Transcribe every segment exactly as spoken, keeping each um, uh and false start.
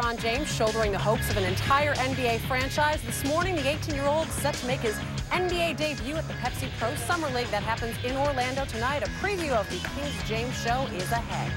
LeBron James shouldering the hopes of an entire N B A franchise. This morning, the eighteen-year-old set to make his N B A debut at the Pepsi Pro Summer League that happens in Orlando tonight. A preview of the King James show is ahead.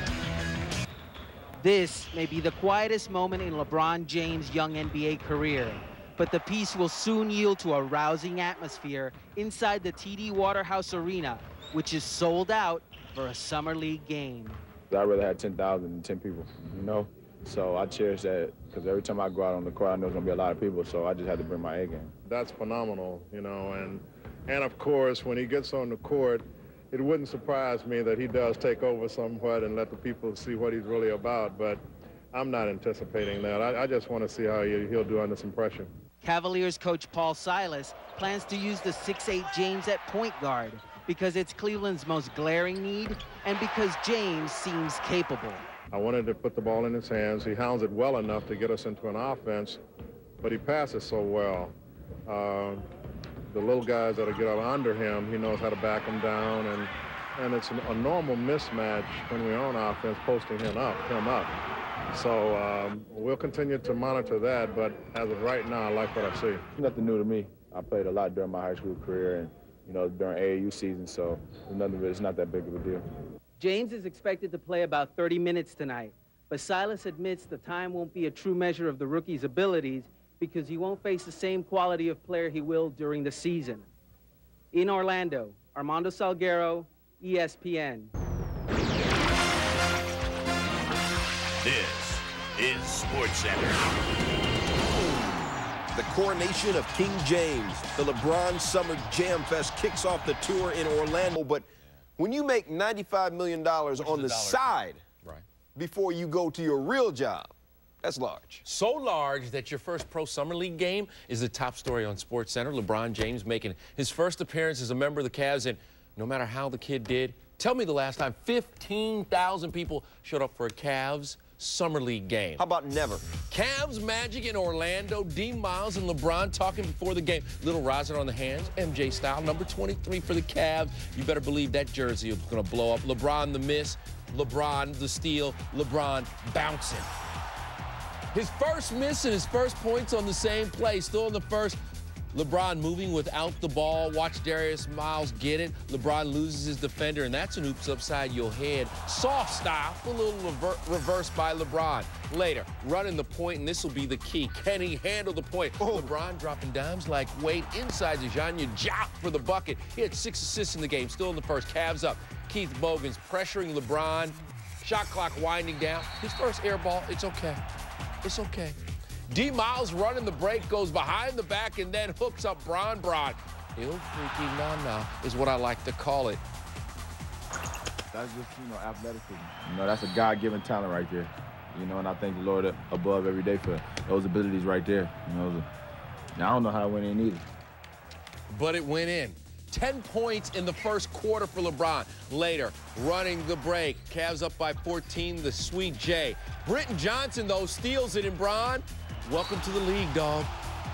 This may be the quietest moment in LeBron James' young N B A career, but the piece will soon yield to a rousing atmosphere inside the T D Waterhouse Arena, which is sold out for a Summer League game. I'd rather have ten thousand than ten people, you know? So I cherish that because every time I go out on the court, I know there's going to be a lot of people, so I just had to bring my A game. That's phenomenal, you know, and, and of course, when he gets on the court, it wouldn't surprise me that he does take over somewhat and let the people see what he's really about, but I'm not anticipating that. I, I just want to see how he, he'll do under some pressure. Cavaliers coach Paul Silas plans to use the six eight James at point guard because it's Cleveland's most glaring need and because James seems capable. I wanted to put the ball in his hands. He hounds it well enough to get us into an offense, but he passes so well. Uh, the little guys that get up under him, he knows how to back them down, and, and it's a normal mismatch when we're on offense, posting him up, him up. So um, we'll continue to monitor that, but as of right now, I like what I see. Nothing new to me. I played a lot during my high school career and, you know, during A A U season, so none of it, it's not that big of a deal. James is expected to play about thirty minutes tonight, but Silas admits the time won't be a true measure of the rookie's abilities because he won't face the same quality of player he will during the season. In Orlando, Armando Salguero, E S P N. This is SportsCenter. The coronation of King James, the LeBron Summer Jam Fest kicks off the tour in Orlando, but when you make ninety-five million dollars on the side right. before you go to your real job, that's large. So large that your first Pro Summer League game is the top story on SportsCenter. LeBron James making his first appearance as a member of the Cavs, and no matter how the kid did, tell me the last time fifteen thousand people showed up for a Cavs Summer League game. How about never? Cavs Magic in Orlando, D. Miles and LeBron talking before the game. Little riser on the hands, M J style, number twenty-three for the Cavs. You better believe that jersey is going to blow up. LeBron the miss, LeBron the steal, LeBron bouncing. His first miss and his first points on the same play, still in the first. LeBron moving without the ball. Watch Darius Miles get it. LeBron loses his defender, and that's an oops upside your head. Soft style, a little rever reverse by LeBron. Later, running the point, and this will be the key. Can he handle the point? Oh. LeBron dropping dimes like Wade inside Zhanya Jop for the bucket. He had six assists in the game, still in the first. Cavs up. Keith Bogans pressuring LeBron. Shot clock winding down. His first air ball, it's okay. It's okay. D. Miles running the break, goes behind the back, and then hooks up Bron Bron. Il freaky na-na is what I like to call it. That's just, you know, athleticism. You know, that's a God-given talent right there. You know, and I thank the Lord above every day for those abilities right there. You know, now I don't know how it went in either. But it went in. ten points in the first quarter for LeBron. Later, running the break. Cavs up by fourteen, the sweet J. Britton Johnson, though, steals it in Bron. Welcome to the league, dog.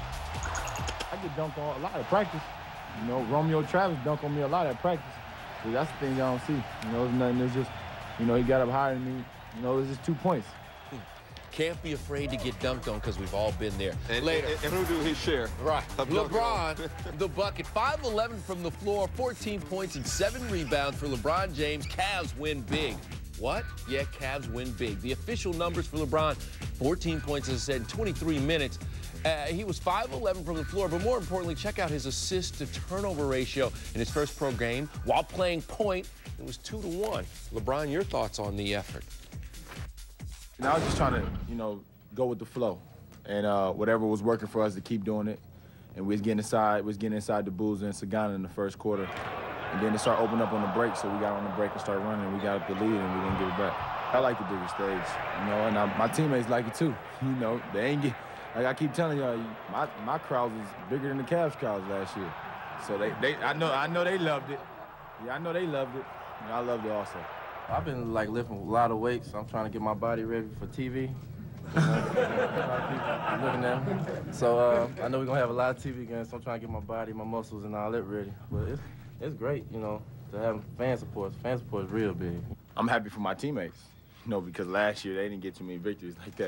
I get dunked on a lot at practice. You know, Romeo Travis dunked on me a lot at practice. So that's the thing y'all don't see. You know, it's nothing. It's just, you know, he got up higher than me. You know, it's just two points. Can't be afraid to get dunked on because we've all been there. And, Later. And, and who do his share? Right. LeBron, the bucket. five eleven from the floor, fourteen points and seven rebounds for LeBron James. Cavs win big. What? Yeah, Cavs win big. The official numbers for LeBron, fourteen points, as I said, twenty-three minutes. Uh, he was five eleven from the floor, but more importantly, check out his assist-to-turnover ratio in his first pro game. While playing point, it was two to one. LeBron, your thoughts on the effort? And I was just trying to, you know, go with the flow. And uh, whatever was working for us to keep doing it. And we was getting inside, we was getting inside the Bulls and Sagana in the first quarter. And then it started opening up on the break, so we got on the break and started running, and we got up the lead, and we didn't give it back. I like the bigger stage, you know, and I, my teammates like it too. You know, they ain't get, like I keep telling y'all, my, my crowd was bigger than the Cavs crowds last year. So they, they, I know, I know they loved it. Yeah, I know they loved it. And I loved it also. I've been like lifting a lot of weights, so I'm trying to get my body ready for T V. You know, looking at me. So uh, I know we're gonna have a lot of T V games, so I'm trying to get my body, my muscles, and all that ready. But it's, it's great, you know, to have fan support. Fan support is real big. I'm happy for my teammates, you know, because last year they didn't get too many victories like that.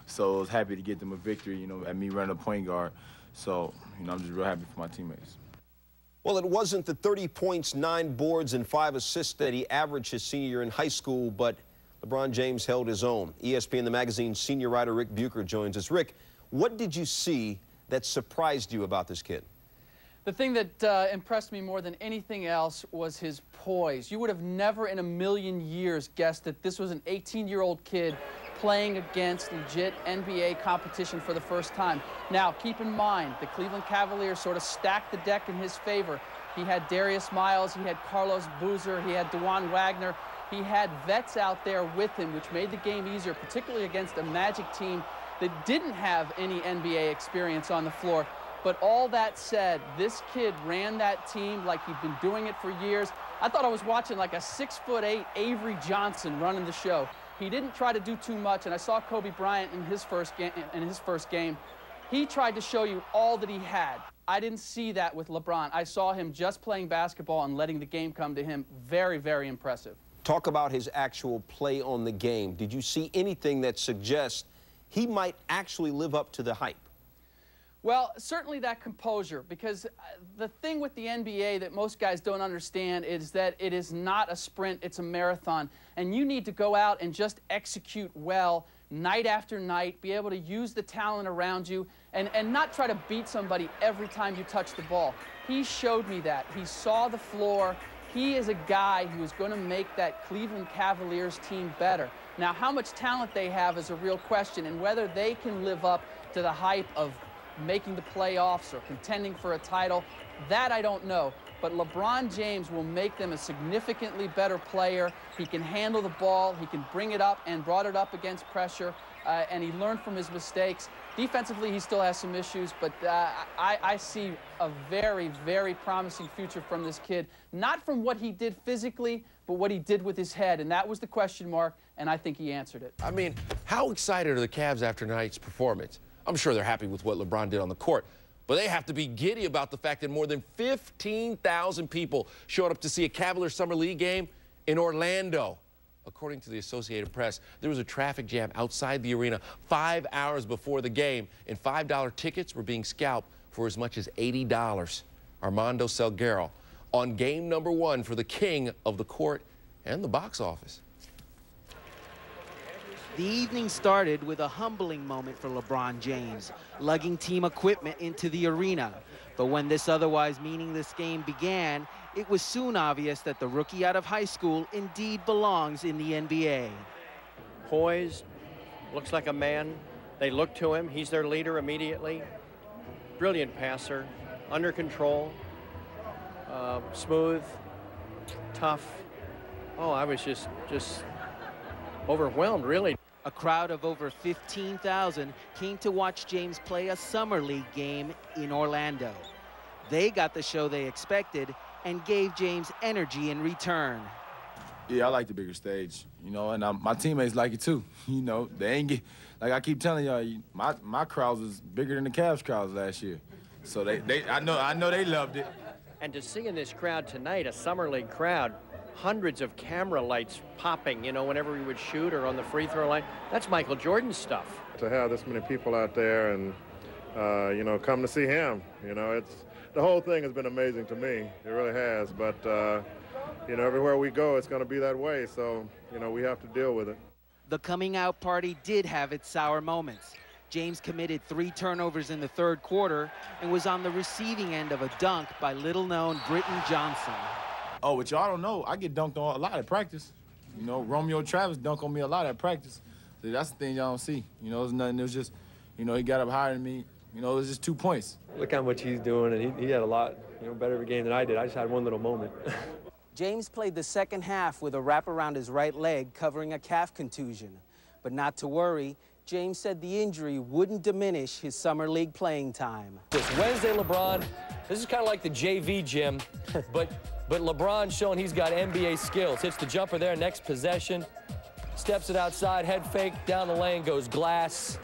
So I was happy to get them a victory, you know, at me running a point guard. So, you know, I'm just real happy for my teammates. Well, it wasn't the thirty points, nine boards, and five assists that he averaged his senior year in high school, but LeBron James held his own. E S P N The Magazine's senior writer Rick Bucher joins us. Rick, what did you see that surprised you about this kid? The thing that uh, impressed me more than anything else was his poise. You would have never in a million years guessed that this was an eighteen-year-old kid playing against legit N B A competition for the first time. Now, keep in mind, the Cleveland Cavaliers sort of stacked the deck in his favor. He had Darius Miles, he had Carlos Boozer, he had DeJuan Wagner. He had vets out there with him, which made the game easier, particularly against a Magic team that didn't have any N B A experience on the floor. But all that said, this kid ran that team like he'd been doing it for years. I thought I was watching like a six foot eight Avery Johnson running the show. He didn't try to do too much, and I saw Kobe Bryant in his first game. In his first game, he tried to show you all that he had. I didn't see that with LeBron. I saw him just playing basketball and letting the game come to him. Very, very impressive. Talk about his actual play on the game. Did you see anything that suggests he might actually live up to the hype? Well, certainly that composure, because the thing with the N B A that most guys don't understand is that it is not a sprint, it's a marathon. And you need to go out and just execute well night after night, be able to use the talent around you, and, and not try to beat somebody every time you touch the ball. He showed me that. He saw the floor. He is a guy who is going to make that Cleveland Cavaliers team better. Now, how much talent they have is a real question, and whether they can live up to the hype of making the playoffs or contending for a title, that I don't know. But LeBron James will make them a significantly better player. He can handle the ball, he can bring it up, and brought it up against pressure, uh, and he learned from his mistakes. Defensively, he still has some issues, but uh, I, I see a very, very promising future from this kid. Not from what he did physically, but what he did with his head, and that was the question mark, and I think he answered it. I mean, how excited are the Cavs after tonight's performance? I'm sure they're happy with what LeBron did on the court, but they have to be giddy about the fact that more than fifteen thousand people showed up to see a Cavaliers Summer League game in Orlando. According to the Associated Press, there was a traffic jam outside the arena five hours before the game, and five dollar tickets were being scalped for as much as eighty dollars. Armando Salguero on game number one for the king of the court and the box office. The evening started with a humbling moment for LeBron James, lugging team equipment into the arena. But when this otherwise meaningless game began, it was soon obvious that the rookie out of high school indeed belongs in the N B A. Poised, looks like a man. They look to him. He's their leader immediately. Brilliant passer, under control, uh, smooth, tough. Oh, I was just, just overwhelmed, really. A crowd of over fifteen thousand came to watch James play a Summer League game in Orlando. They got the show they expected and gave James energy in return. Yeah, I like the bigger stage, you know, and um, my teammates like it too. You know, they ain't get, like I keep telling y'all, my, my crowds was bigger than the Cavs crowds last year. So they, they, I know, I know they loved it. And to see in this crowd tonight, a Summer League crowd, hundreds of camera lights popping, you know, whenever he would shoot or on the free throw line. That's Michael Jordan stuff. To have this many people out there and, uh, you know, come to see him, you know, it's, the whole thing has been amazing to me. It really has. But, uh, you know, everywhere we go, it's going to be that way. So, you know, we have to deal with it. The coming out party did have its sour moments. James committed three turnovers in the third quarter and was on the receiving end of a dunk by little-known Britton Johnson. Oh, but y'all don't know, I get dunked on a lot at practice. You know, Romeo Travis dunked on me a lot at practice. So that's the thing y'all don't see. You know, it's nothing, it was just, you know, he got up higher than me. You know, it was just two points. Look how much he's doing, and he, he had a lot, you know, better of a game than I did. I just had one little moment. James played the second half with a wrap around his right leg covering a calf contusion. But not to worry, James said the injury wouldn't diminish his Summer League playing time. This Wednesday, LeBron, this is kind of like the J V gym, but, but LeBron showing he's got N B A skills. Hits the jumper there, next possession, steps it outside, head fake, down the lane, goes glass.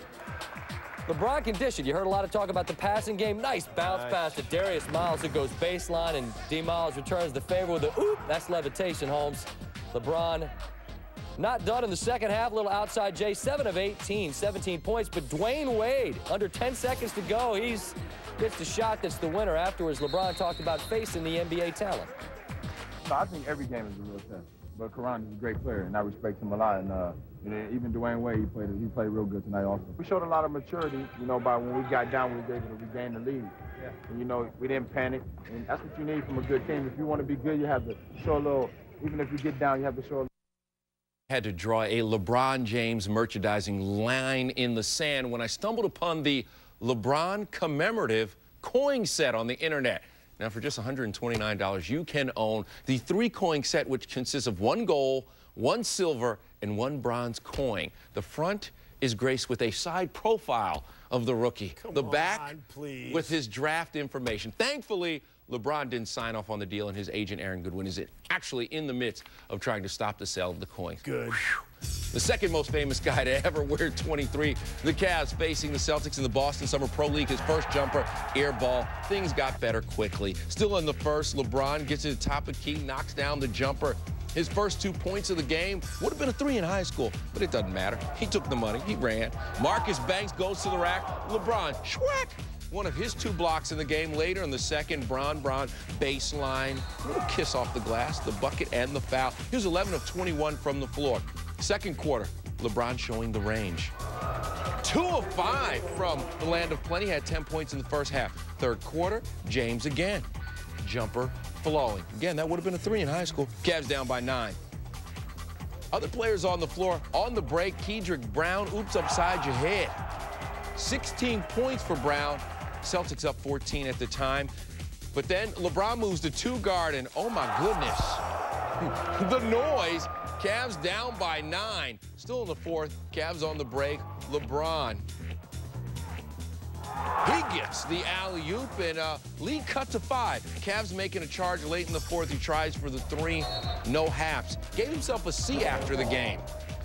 LeBron conditioned. You heard a lot of talk about the passing game. Nice bounce nice. pass to Darius Miles, who goes baseline, and D. Miles returns the favor with a oop. That's levitation, Holmes. LeBron Not done in the second half. Little outside J, seven of eighteen, seventeen points. But Dwayne Wade, under ten seconds to go, he's gets the shot that's the winner. Afterwards, LeBron talked about facing the N B A talent. So I think every game is a real test. But Karan is a great player, and I respect him a lot. And uh, you know, even Dwayne Wade, he played he played real good tonight also. We showed a lot of maturity, you know, by when we got down, we were able to regain the lead. Yeah. And, you know, we didn't panic, and that's what you need from a good team. If you want to be good, you have to show a little, even if you get down, you have to show a little. Had to draw a LeBron James merchandising line in the sand when I stumbled upon the LeBron commemorative coin set on the internet. Now, for just one hundred twenty-nine dollars, you can own the three-coin set, which consists of one gold, one silver, and one bronze coin. The front is graced with a side profile of the rookie. Come the back on, please. with his draft information. Thankfully, LeBron didn't sign off on the deal, and his agent, Aaron Goodwin, is actually in the midst of trying to stop the sale of the coins. Good. The second most famous guy to ever wear twenty-three, the Cavs facing the Celtics in the Boston Summer Pro League. His first jumper, air ball. Things got better quickly. Still in the first, LeBron gets to the top of the key, knocks down the jumper. His first two points of the game would have been a three in high school, but it doesn't matter. He took the money. He ran. Marcus Banks goes to the rack. LeBron, schwack! One of his two blocks in the game. Later in the second, Bron Bron baseline. A little kiss off the glass, the bucket, and the foul. He was eleven of twenty-one from the floor. Second quarter, LeBron showing the range. Two of five from the land of plenty. Had ten points in the first half. Third quarter, James again. Jumper flowing. Again, that would have been a three in high school. Cavs down by nine. Other players on the floor. On the break, Kedrick Brown, oops upside your head. sixteen points for Brown. Celtics up fourteen at the time. But then LeBron moves to two guard, and oh my goodness. The noise. Cavs down by nine. Still in the fourth. Cavs on the break. LeBron. He gets the alley-oop, and uh, lead cut to five. Cavs making a charge late in the fourth. He tries for the three. No haps. Gave himself a C after the game.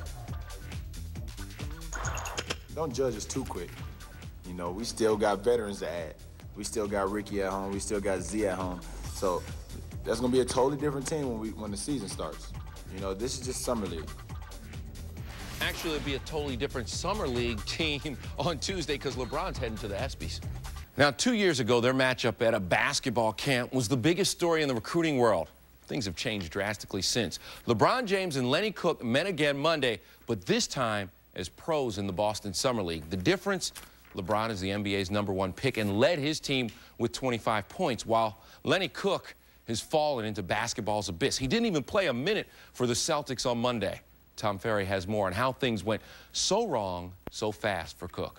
Don't judge us too quick. You know, we still got veterans to add. We still got Ricky at home. We still got Z at home. So that's going to be a totally different team when we when the season starts. You know, this is just Summer League. Actually, it'd be a totally different Summer League team on Tuesday because LeBron's heading to the ESPYs. Now, two years ago, their matchup at a basketball camp was the biggest story in the recruiting world. Things have changed drastically since. LeBron James and Lenny Cook met again Monday, but this time as pros in the Boston Summer League. The difference, LeBron is the N B A's number one pick and led his team with twenty-five points, while Lenny Cook has fallen into basketball's abyss. He didn't even play a minute for the Celtics on Monday. Tom Ferry has more on how things went so wrong so fast for Cook.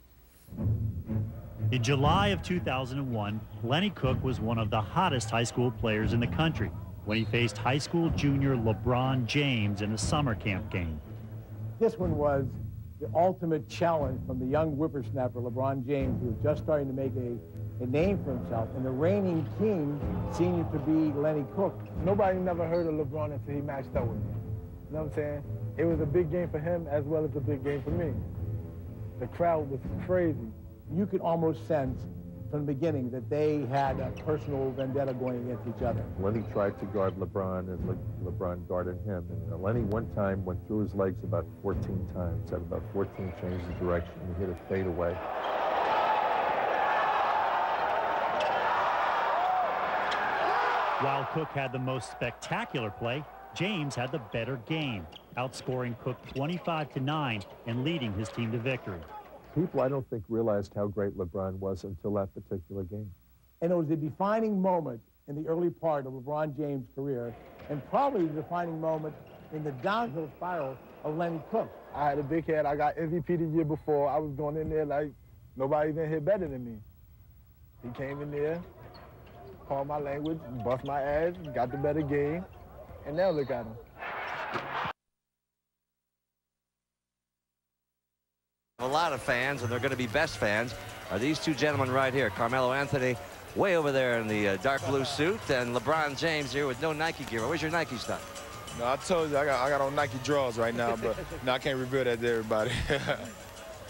In July of two thousand one, Lenny Cook was one of the hottest high school players in the country when he faced high school junior LeBron James in a summer camp game. This one was the ultimate challenge from the young whippersnapper LeBron James, who was just starting to make a, a name for himself, and the reigning king seemed to be Lenny Cook. Nobody never heard of LeBron until he matched up with him. You know what I'm saying? It was a big game for him as well as a big game for me. The crowd was crazy. You could almost sense from the beginning that they had a personal vendetta going against each other. Lenny tried to guard LeBron, and Le LeBron guarded him. And uh, Lenny one time went through his legs about fourteen times, had about fourteen changes of direction. He hit a fadeaway. While Cook had the most spectacular play, James had the better game, outscoring Cook twenty-five to nine and leading his team to victory. People, I don't think, realized how great LeBron was until that particular game. And it was a defining moment in the early part of LeBron James' career, and probably the defining moment in the downhill spiral of Lenny Cook. I had a big head. I got M V P the year before. I was going in there like nobody even hit better than me. He came in there, called my language, bust my ass, got the better game, and now look at him. A lot of fans, and they're going to be best fans, are these two gentlemen right here. Carmelo Anthony way over there in the uh, dark blue suit, and LeBron James here with no Nike gear. Where's your Nike stuff? No, I told you I got I got on Nike draws right now, but no, I can't reveal that to everybody.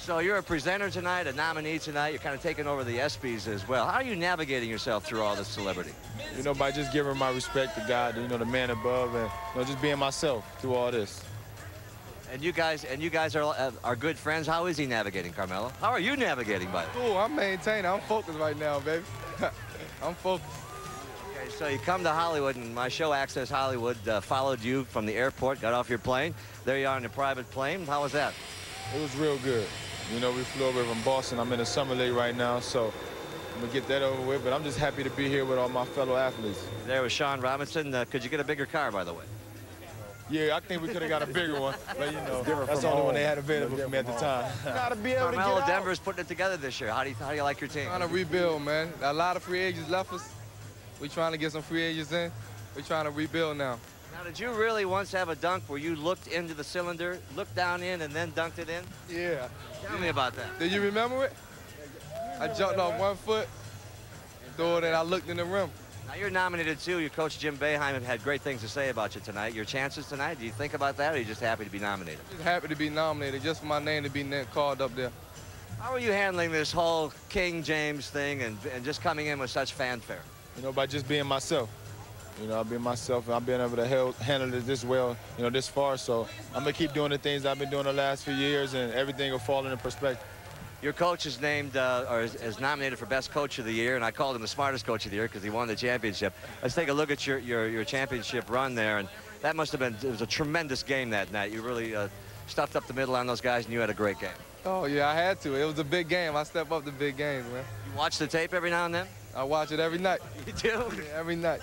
So you're a presenter tonight, a nominee tonight. You're kind of taking over the ESPYs as well. How are you navigating yourself through all this celebrity? You know, by just giving my respect to God, you know, the man above, and you know, just being myself through all this. And you guys, and you guys are uh, are good friends. How is he navigating, Carmelo? How are you navigating, by the way? Cool, I'm maintaining. I'm focused right now, baby. I'm focused. Okay, so you come to Hollywood, and my show, Access Hollywood, uh, followed you from the airport, got off your plane. There you are in a private plane. How was that? It was real good. You know, we flew over from Boston. I'm in a summer league right now, so I'm going to get that over with. But I'm just happy to be here with all my fellow athletes. There was Sean Robinson. Uh, could you get a bigger car, by the way? Yeah, I think we could have got a bigger one. But, you know, Different that's the from only home. one they had available for me at the time. Gotta be able to Carmelo, get out. Denver's putting it together this year. How do you, how do you like your team? Trying to rebuild, man. A lot of free agents left us. We're trying to get some free agents in. We're trying to rebuild now. Now, did you really once have a dunk where you looked into the cylinder, looked down in, and then dunked it in? Yeah. Tell me about that. Do you remember it? I jumped off one foot, threw it, and I looked in the rim. Now, you're nominated, too. Your coach, Jim Boeheim, had great things to say about you tonight. Your chances tonight, do you think about that, or are you just happy to be nominated? Just happy to be nominated, just for my name to be called up there. How are you handling this whole King James thing and, and just coming in with such fanfare? You know, by just being myself. You know, I've been myself, and I've been able to help, handle it this well, you know, this far. So I'm going to keep doing the things I've been doing the last few years, and everything will fall into perspective. Your coach is named, uh, or is, is nominated for Best Coach of the Year, and I called him the smartest coach of the year because he won the championship. Let's take a look at your, your, your championship run there, and that must have been, it was a tremendous game that night. You really uh, stuffed up the middle on those guys, and you had a great game. Oh, yeah, I had to. It was a big game. I step up the big games, man. You watch the tape every now and then? I watch it every night. You do? Yeah, every night.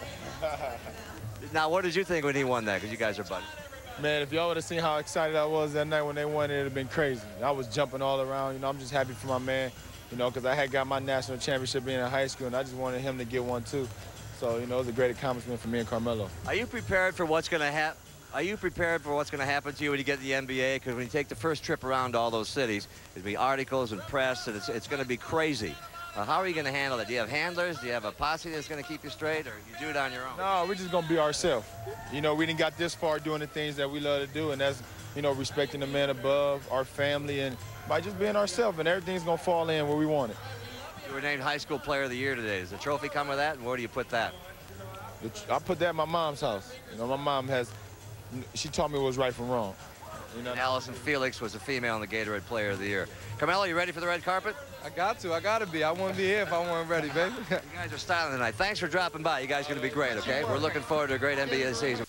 Now, what did you think when he won that? Because you guys are buddies. Man, if y'all would have seen how excited I was that night when they won, it would have been crazy. I was jumping all around. You know, I'm just happy for my man, you know, because I had got my national championship being in high school, and I just wanted him to get one, too. So, you know, it was a great accomplishment for me and Carmelo. Are you prepared for what's going to happen? Are you prepared for what's going to happen to you when you get to the N B A? Because when you take the first trip around all those cities, there'll be articles and press, and it's, it's going to be crazy. Uh, how are you going to handle it? Do you have handlers? Do you have a posse that's going to keep you straight, or you do it on your own? No, we're just going to be ourselves. You know, we didn't got this far doing the things that we love to do, and that's, you know, respecting the man above, our family, and by just being ourselves, and everything's going to fall in where we want it. You were named High School Player of the Year today. Does the trophy come with that, and where do you put that? I put that in my mom's house. You know, my mom has, she taught me what was right from wrong. You know? And Allison Felix was a female in the Gatorade Player of the Year. Carmelo, you ready for the red carpet? I got to. I got to be. I wouldn't be here if I weren't ready, baby. You guys are styling tonight. Thanks for dropping by. You guys are going to be great, okay? We're looking forward to a great N B A season.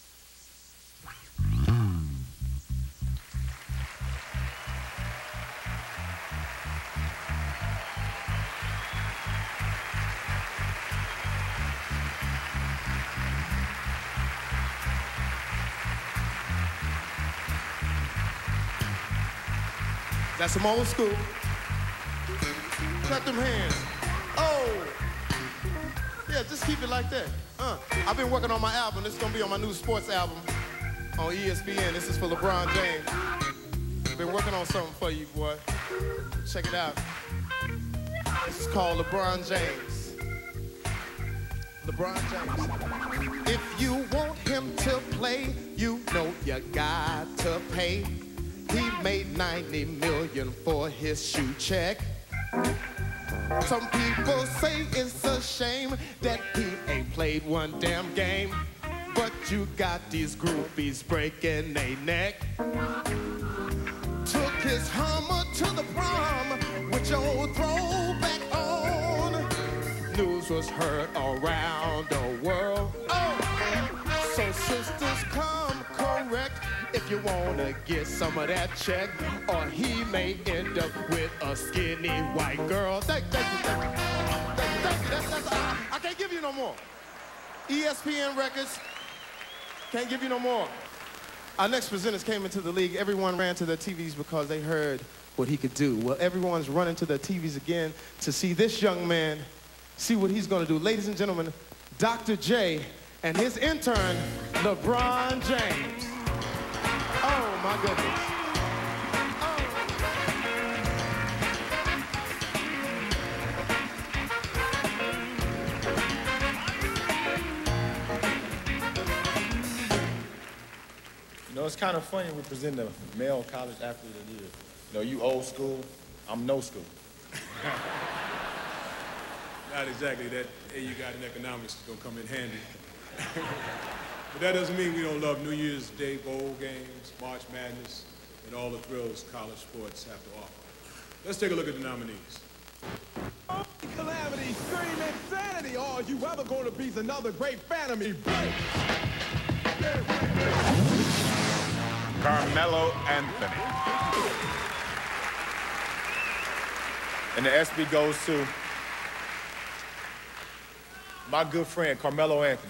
That's some old school. Clap them hands. Oh! Yeah, just keep it like that. Uh, I've been working on my album. This is gonna be on my new sports album on E S P N. This is for LeBron James. Been working on something for you, boy. Check it out. This is called LeBron James. LeBron James. If you want him to play, you know you got to pay. He made ninety million for his shoe check. Some people say it's a shame that he ain't played one damn game. But you got these groupies breaking their neck. Took his Hummer to the prom with your throwback on. News was heard around the world. Oh, so sisters come correct if you wanna get some of that check, or he may end up with a skinny white girl. Thank, thank you, thank you, thank you, thank you. That's, that's, I, I can't give you no more. E S P N Records, can't give you no more. Our next presenters came into the league. Everyone ran to their T Vs because they heard what he could do. Well, everyone's running to their T Vs again to see this young man, see what he's gonna do. Ladies and gentlemen, Doctor J and his intern, LeBron James. Oh, my goodness. You know, it's kind of funny we present the male college athlete of the year. You know, you old school, I'm no school. Not exactly that. Hey, you got in economics gonna come in handy. But that doesn't mean we don't love New Year's Day bowl games, March Madness, and all the thrills college sports have to offer. Let's take a look at the nominees. Calamity, scream insanity. All you ever gonna be is another great fan of me. Break. Carmelo Anthony. And the S B goes to my good friend, Carmelo Anthony.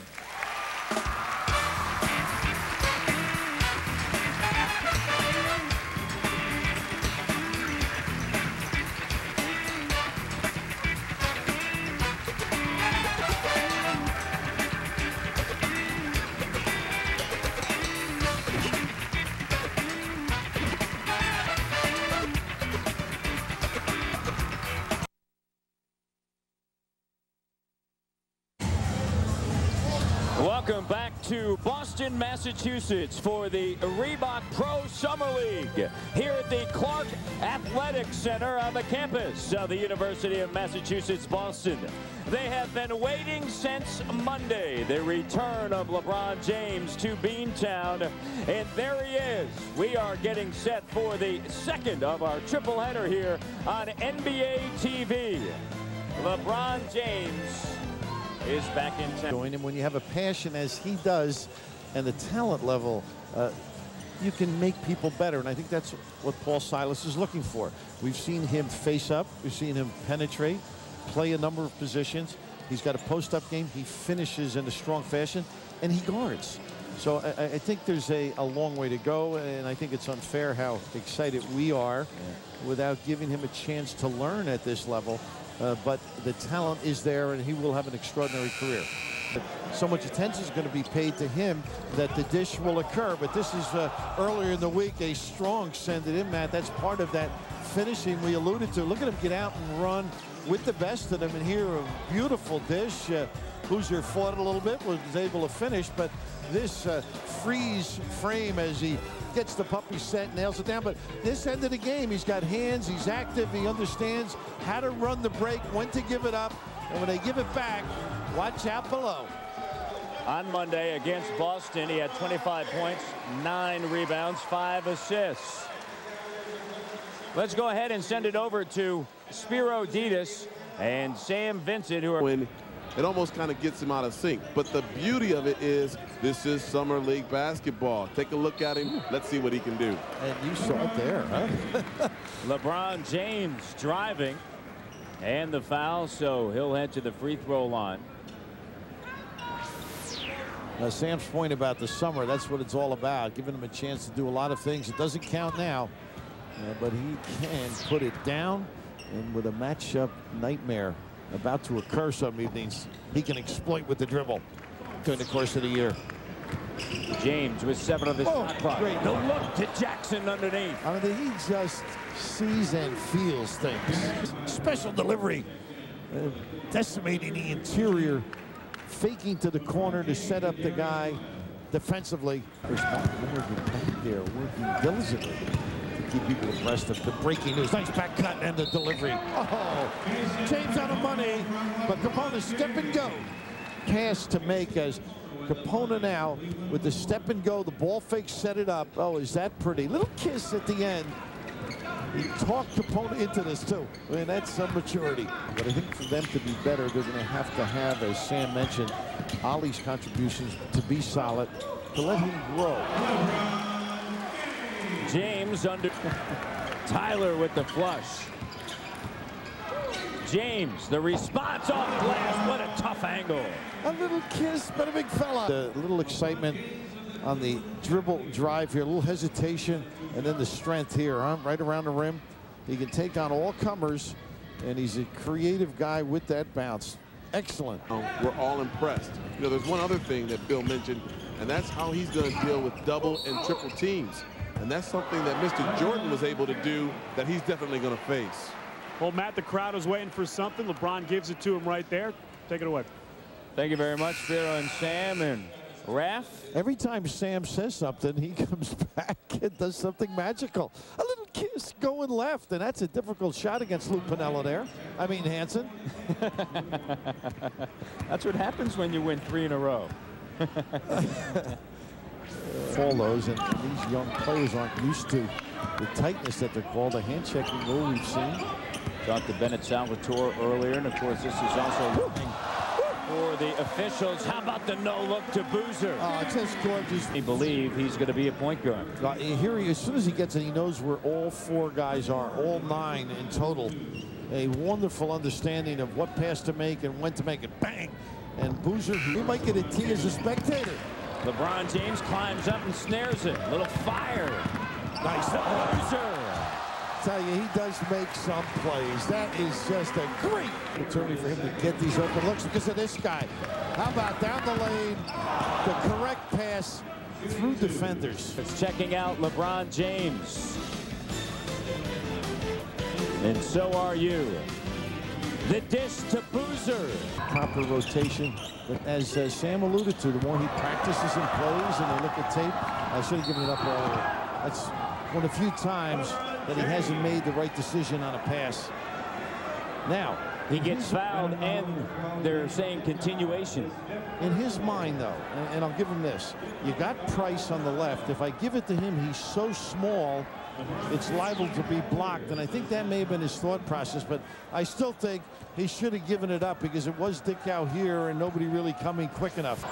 Welcome back to Boston, Massachusetts for the Reebok Pro Summer League here at the Clark Athletic Center on the campus of the University of Massachusetts, Boston. They have been waiting since Monday, the return of LeBron James to Beantown, and there he is. We are getting set for the second of our triple header here on N B A T V. LeBron James is back in town. And when you have a passion as he does and the talent level, uh, you can make people better. And I think that's what Paul Silas is looking for. We've seen him face up. We've seen him penetrate, play a number of positions. He's got a post-up game. He finishes in a strong fashion, and he guards. So I, I think there's a, a long way to go, and I think it's unfair how excited we are yeah. without giving him a chance to learn at this level. Uh, but the talent is there, and he will have an extraordinary career. But so much attention is going to be paid to him that the dish will occur. But this is uh, earlier in the week, a strong send it in, Matt. That's part of that finishing we alluded to. Look at him get out and run with the best of them. And here, a beautiful dish. Uh, Hoosier fought a little bit, was able to finish, but this uh, freeze frame as he gets the puppy set, nails it down. But this end of the game, he's got hands, he's active, he understands how to run the break, when to give it up, and when they give it back, watch out below. On Monday against Boston, he had twenty-five points, nine rebounds, five assists. Let's go ahead and send it over to Spiro Ditas and Sam Vincent, who are... When it almost kind of gets him out of sync. But the beauty of it is this is Summer League basketball. Take a look at him. Let's see what he can do. And you saw it there, huh? LeBron James driving. And the foul, so he'll head to the free throw line. Now, Sam's point about the summer, that's what it's all about, giving him a chance to do a lot of things. It doesn't count now, uh, but he can put it down, and with a matchup nightmare about to occur some evenings, he can exploit with the dribble during the course of the year. James with seven of his oh, shot clock. Great. No look to Jackson underneath. I mean, he just sees and feels things. Special delivery, uh, decimating the interior, faking to the corner to set up the guy defensively. There's not Morgan back there working diligently to keep people abreast of the breaking news. Nice back cut and the delivery. Oh, James out of money, but Capona step and go. Pass to make as Capona now with the step and go. The ball fake set it up. Oh, is that pretty? Little kiss at the end. He talked Capona into this too. I mean, that's some maturity. But I think for them to be better, they're going to have to have, as Sam mentioned, Ollie's contributions to be solid, to let him grow. James under Tyler with the flush. James, the response off glass. What a tough angle. A little kiss, but a big fella. A little excitement on the dribble drive here, a little hesitation, and then the strength here, huh? Right around the rim. He can take on all comers, and he's a creative guy with that bounce. Excellent. Um, we're all impressed. You know, there's one other thing that Bill mentioned, and that's how he's going to deal with double and triple teams. And that's something that Mister Jordan was able to do that he's definitely going to face. Well, Matt, the crowd is waiting for something. LeBron gives it to him right there. Take it away. Thank you very much, Spiro and Sam and Raph. Every time Sam says something, he comes back and does something magical. A little kiss going left, and that's a difficult shot against Lou Piniella there. I mean, Hansen. That's what happens when you win three in a row. Follows, and these young players aren't used to the tightness that they're called. A hand checking rule we've seen. Talked to Bennett Salvatore earlier, and of course this is also looking for the officials. How about the no look to Boozer? Oh, it's just gorgeous. They believe he's going to be a point guard. Uh, here he, as soon as he gets it, he knows where all four guys are, all nine in total. A wonderful understanding of what pass to make and when to make it. Bang! And Boozer, he might get a tee as a spectator. LeBron James climbs up and snares it. A little fire. Nice. Boozer. Tell you, he does make some plays. That is just a great opportunity for him to get these open looks because of this guy. How about down the lane, the correct pass through defenders. It's checking out LeBron James. And so are you. The dish to Boozer. Proper rotation. But as uh, Sam alluded to, the more he practices and plays and they look at tape, I should have given it up earlier. That's one of the few times that he hasn't made the right decision on a pass. Now, he gets fouled and they're saying continuation. In his mind, though, and, and I'll give him this, you got Price on the left. If I give it to him, he's so small, it's liable to be blocked, and I think that may have been his thought process, but I still think he should have given it up because it was Dick out here and nobody really coming quick enough.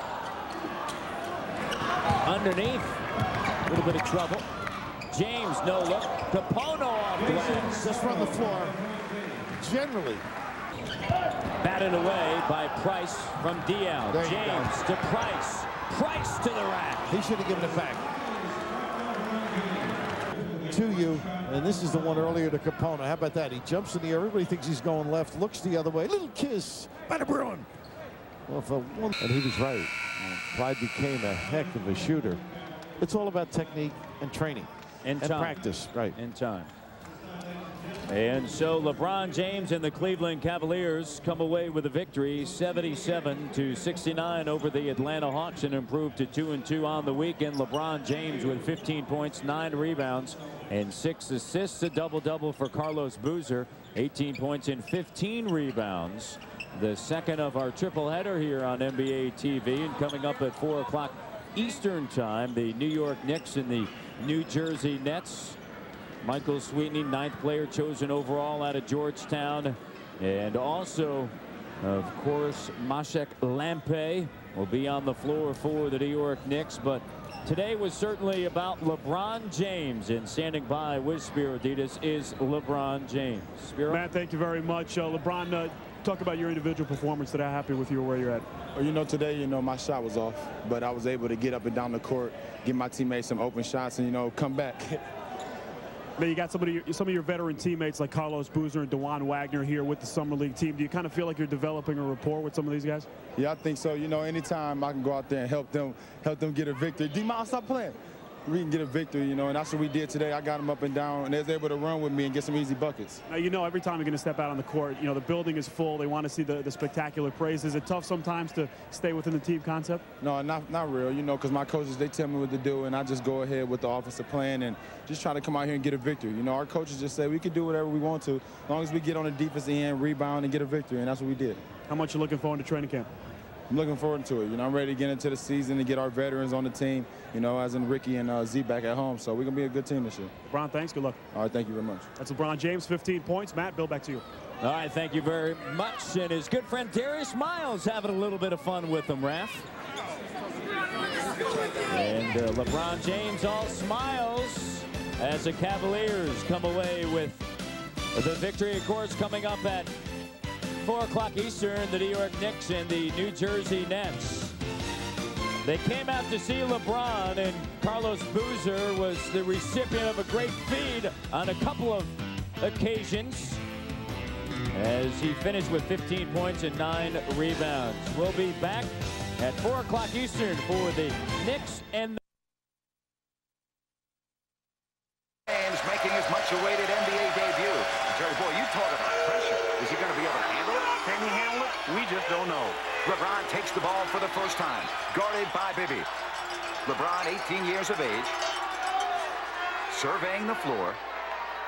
Underneath, a little bit of trouble. James, no look. Capono off glass. Just from the floor. Generally. Batted away by Price from Diao. James to Price. Price to the rack. He should have given it back. To you, and this is the one earlier to Capono. How about that? He jumps in the air. Everybody thinks he's going left. Looks the other way. Little kiss. Bada Bruin. Well, for one, and he was right. Clyde became a heck of a shooter. It's all about technique and training. In and time. practice, right. In time. And so LeBron James and the Cleveland Cavaliers come away with a victory, seventy-seven to sixty-nine over the Atlanta Hawks, and improved to two and two on the weekend. LeBron James with fifteen points, nine rebounds, and six assists. A double-double for Carlos Boozer, eighteen points and fifteen rebounds. The second of our triple header here on N B A T V, and coming up at four o'clock Eastern time, the New York Knicks and the New Jersey Nets. Michael Sweetney, ninth player chosen overall out of Georgetown. And also, of course, Maciek Lampe will be on the floor for the New York Knicks. But today was certainly about LeBron James, and standing by with Spiro Ditas is LeBron James. Spiro? Matt, thank you very much. Uh, LeBron, uh, talk about your individual performance today. Happy with you where you're at. Well, you know, today, you know, my shot was off, but I was able to get up and down the court, give my teammates some open shots, and, you know, come back. Now you got some of, your, some of your veteran teammates like Carlos Boozer and DeJuan Wagner here with the Summer League team. Do you kind of feel like you're developing a rapport with some of these guys? Yeah, I think so. You know, anytime I can go out there and help them, help them get a victory. D-Miles, stop playing. We can get a victory, you know, and that's what we did today. I got them up and down, and they was able to run with me and get some easy buckets. Now, you know, every time you're going to step out on the court, you know, the building is full. They want to see the, the spectacular praise. Is it tough sometimes to stay within the team concept? No, not, not real, you know, because my coaches, they tell me what to do, and I just go ahead with the offensive plan and just try to come out here and get a victory. You know, our coaches just say we can do whatever we want to as long as we get on the defensive end, rebound, and get a victory, and that's what we did. How much are you looking forward to training camp? I'm looking forward to it. You know, I'm ready to get into the season and get our veterans on the team, you know, as in Ricky and uh, Z back at home. So we're going to be a good team this year. LeBron, thanks. Good luck. All right, thank you very much. That's LeBron James, fifteen points. Matt, Bill, back to you. All right, thank you very much. And his good friend Darius Miles having a little bit of fun with him, Raph. And uh, LeBron James all smiles as the Cavaliers come away with the victory, of course, coming up at four o'clock Eastern, the New York Knicks and the New Jersey Nets. They came out to see LeBron, and Carlos Boozer was the recipient of a great feed on a couple of occasions as he finished with fifteen points and nine rebounds. We'll be back at four o'clock Eastern for the Knicks and the James making his much-awaited N B A debut. Jerry, boy, you talk about pressure. Is he going to be able to handle it? Can he handle it? We just don't know. LeBron takes the ball for the first time, guarded by Bibby. LeBron, eighteen years of age, surveying the floor.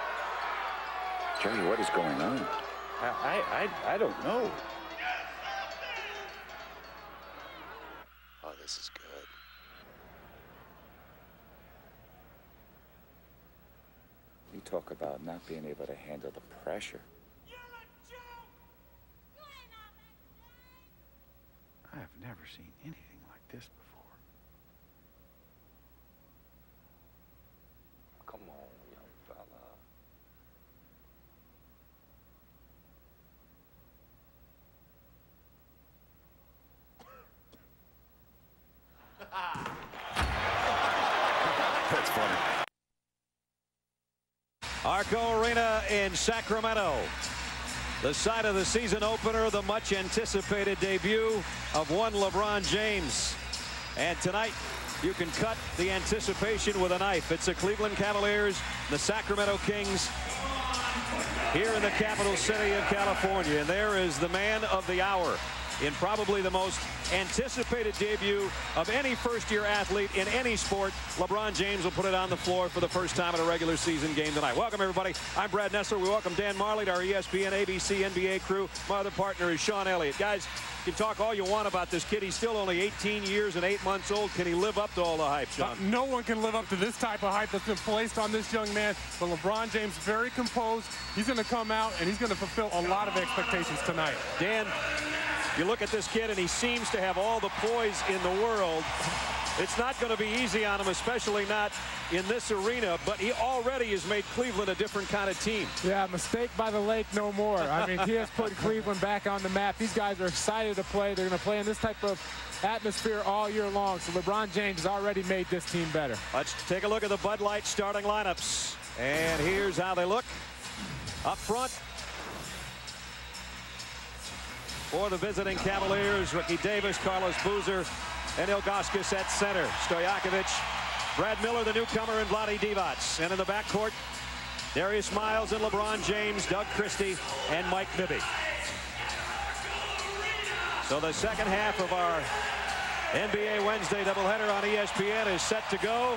Jerry, what is going on? I, I, I, I don't know. Oh, this is good. You talk about not being able to handle the pressure. I have never seen anything like this before. Come on, young fella. That's funny. Arco Arena in Sacramento. The site of the season opener, the much anticipated debut of one LeBron James. And tonight, you can cut the anticipation with a knife. It's the Cleveland Cavaliers, the Sacramento Kings, here in the capital city of California. And there is the man of the hour in probably the most anticipated debut of any first-year athlete in any sport. LeBron James will put it on the floor for the first time in a regular season game tonight. Welcome, everybody. I'm Brad Nessler. We welcome Dan Marley to our E S P N, A B C, N B A crew. My other partner is Sean Elliott. Guys, you can talk all you want about this kid. He's still only eighteen years and eight months old. Can he live up to all the hype, Sean? Uh, no one can live up to this type of hype that's been placed on this young man. But LeBron James, very composed. He's going to come out, and he's going to fulfill a lot of expectations tonight. Dan, you look at this kid, and he seems to have all the poise in the world. It's not going to be easy on him, especially not in this arena, but he already has made Cleveland a different kind of team. Yeah, mistake by the lake, no more. I mean, he has put Cleveland back on the map. These guys are excited to play. They're going to play in this type of atmosphere all year long. So LeBron James has already made this team better. Let's take a look at the Bud Light starting lineups. And here's how they look. Up front, for the visiting Cavaliers, Ricky Davis, Carlos Boozer, and Ilgauskas at center. Stojakovic, Brad Miller, the newcomer, and Vlade Divac. And in the backcourt, Darius Miles and LeBron James, Doug Christie, and Mike Bibby. So the second half of our N B A Wednesday doubleheader on E S P N is set to go.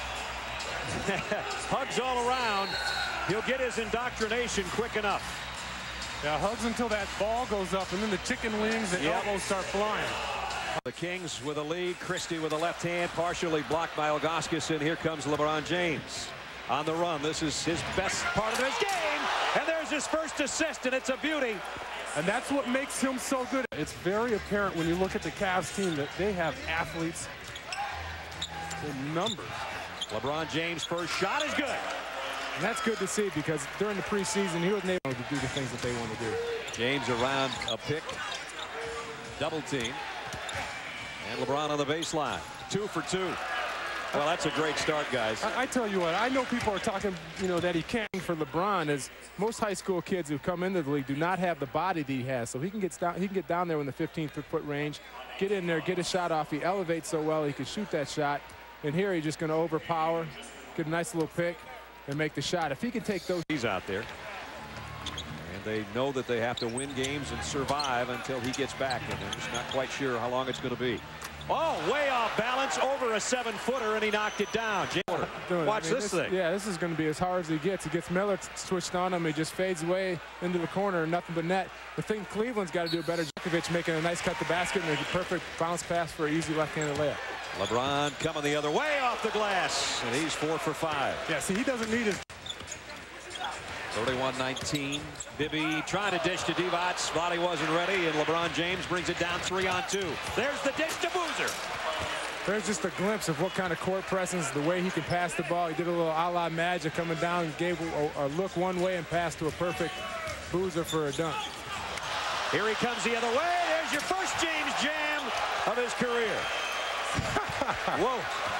Hugs all around. He'll get his indoctrination quick enough. Yeah, hugs until that ball goes up, and then the chicken wings and Yep. elbows start flying. The Kings with a lead. Christie with a left hand, partially blocked by Ilgauskas, and here comes LeBron James on the run. This is his best part of his game, and there's his first assist, and it's a beauty. And that's what makes him so good. It's very apparent when you look at the Cavs team that they have athletes in numbers. LeBron James' first shot is good. And that's good to see, because during the preseason, he wasn't able to do the things that they want to do. James around a pick. Double team. And LeBron on the baseline. Two for two. Well, that's a great start, guys. I, I tell you what, I know people are talking, you know, that he can't for LeBron, as most high school kids who come into the league do not have the body that he has. So he can get down, he can get down there in the fifteen foot range, get in there, get a shot off. He elevates so well, he can shoot that shot. And here he's just going to overpower, get a nice little pick, and make the shot. If he can take those. He's out there. And they know that they have to win games and survive until he gets back. And they're just not quite sure how long it's going to be. Oh, way off balance over a seven footer, and he knocked it down. Watch I mean, this, this thing. Yeah, this is going to be as hard as he gets. He gets Miller switched on him. He just fades away into the corner, nothing but net. The thing Cleveland's got to do better. Djokovic making a nice cut to basket and a perfect bounce pass for an easy left-handed layup. LeBron coming the other way off the glass, and he's four for five. Yeah, see, he doesn't need his. thirty-one nineteen. Bibby trying to dish to Divac. Vlade wasn't ready, and LeBron James brings it down three on two. There's the dish to Boozer. There's just a glimpse of what kind of court presence, the way he can pass the ball. He did a little a la Magic coming down and gave a, a look one way and passed to a perfect Boozer for a dunk. Here he comes the other way. There's your first James jam of his career. Whoa.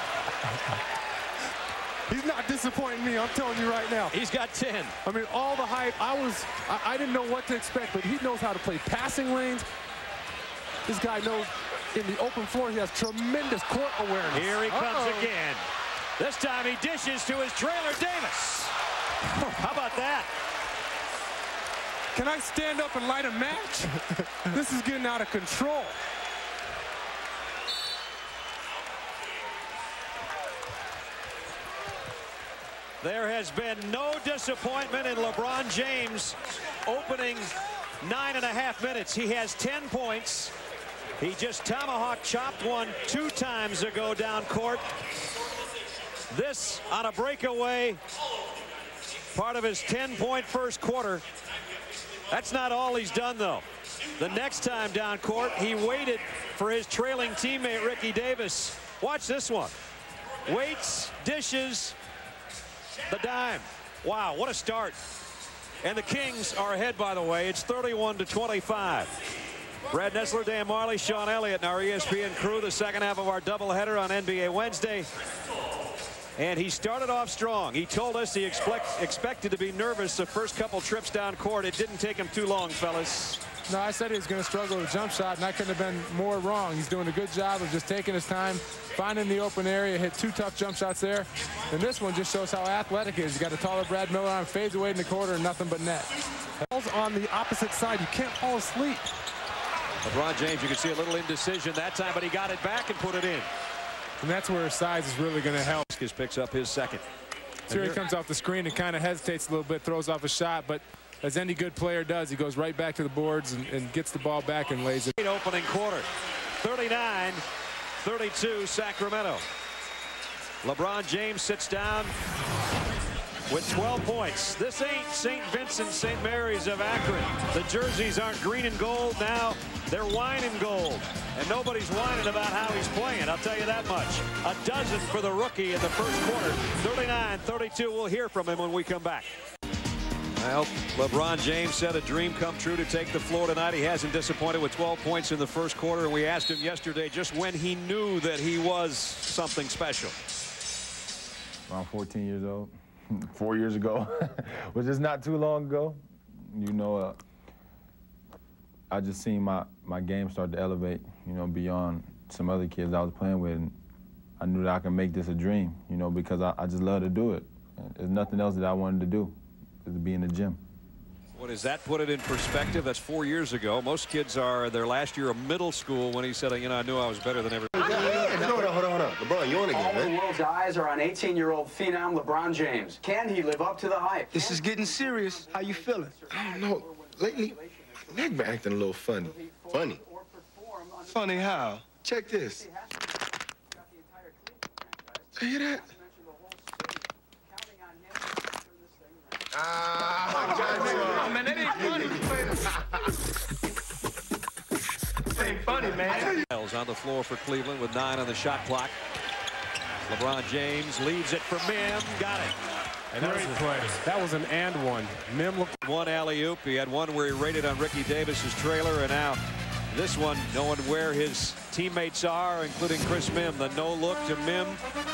He's not disappointing me, I'm telling you right now. He's got ten. I mean, all the hype, I was, I, I didn't know what to expect, but he knows how to play passing lanes. This guy knows in the open floor, he has tremendous court awareness. Here he comes Uh-oh. again. This time he dishes to his trailer, Davis. How about that? Can I stand up and light a match? This is getting out of control. There has been no disappointment in LeBron James opening nine and a half minutes. He has ten points. He just tomahawk chopped one two times ago down court. This on a breakaway, part of his ten point first quarter. That's not all he's done, though. The next time down court, he waited for his trailing teammate, Ricky Davis. Watch this one. Waits, dishes, the dime. Wow, what a start. And the Kings are ahead, by the way. It's thirty-one to twenty-five. Brad Nessler, Dan Marley, Sean Elliott, and our E S P N crew. The second half of our doubleheader on N B A Wednesday. And he started off strong. He told us he expect, expected to be nervous the first couple trips down court. It didn't take him too long, fellas. No, I said he was going to struggle with a jump shot, and I couldn't have been more wrong. He's doing a good job of just taking his time, finding the open area, hit two tough jump shots there. And this one just shows how athletic he is. You got a taller Brad Miller on, fades away in the corner, and nothing but net. Balls on the opposite side. You can't fall asleep. LeBron James, you can see a little indecision that time, but he got it back and put it in. And that's where his size is really going to help. He picks up his second. So here he comes off the screen and kind of hesitates a little bit, throws off a shot, but as any good player does, he goes right back to the boards and, and gets the ball back and lays it. Opening quarter, thirty-nine thirty-two Sacramento. LeBron James sits down with twelve points. This ain't Saint Vincent, Saint Mary's of Akron. The jerseys aren't green and gold now. They're wine and gold. And nobody's whining about how he's playing, I'll tell you that much. A dozen for the rookie in the first quarter. thirty-nine thirty-two. We'll hear from him when we come back. Well, LeBron James said a dream come true to take the floor tonight. He hasn't disappointed with twelve points in the first quarter. And we asked him yesterday just when he knew that he was something special. Around fourteen years old. Four years ago, which is not too long ago. You know, uh, I just seen my, my game start to elevate, you know, beyond some other kids I was playing with. And I knew that I could make this a dream, you know, because I, I just love to do it. There's nothing else that I wanted to do, is to be in the gym. What does that put it in perspective? That's four years ago. Most kids are their last year of middle school when he said, you know, I knew I was better than everybody. Hold on, hold on, hold on. LeBron, you on again, All man. the world's eyes are on eighteen-year-old phenom LeBron James. Can he live up to the hype? This is getting serious. How you feeling? I don't know. Lately, Nick been acting a little funny. Funny? Funny how? Check this. You hear that? Ah, man, that ain't funny. That ain't funny, man. On the floor for Cleveland with nine on the shot clock. LeBron James leaves it for Mim. Got it. And that was, play. That was an and one. Mim looked one alley-oop. He had one where he raided on Ricky Davis's trailer, and now this one, knowing where his teammates are, including Chris Mim. The no look to Mim.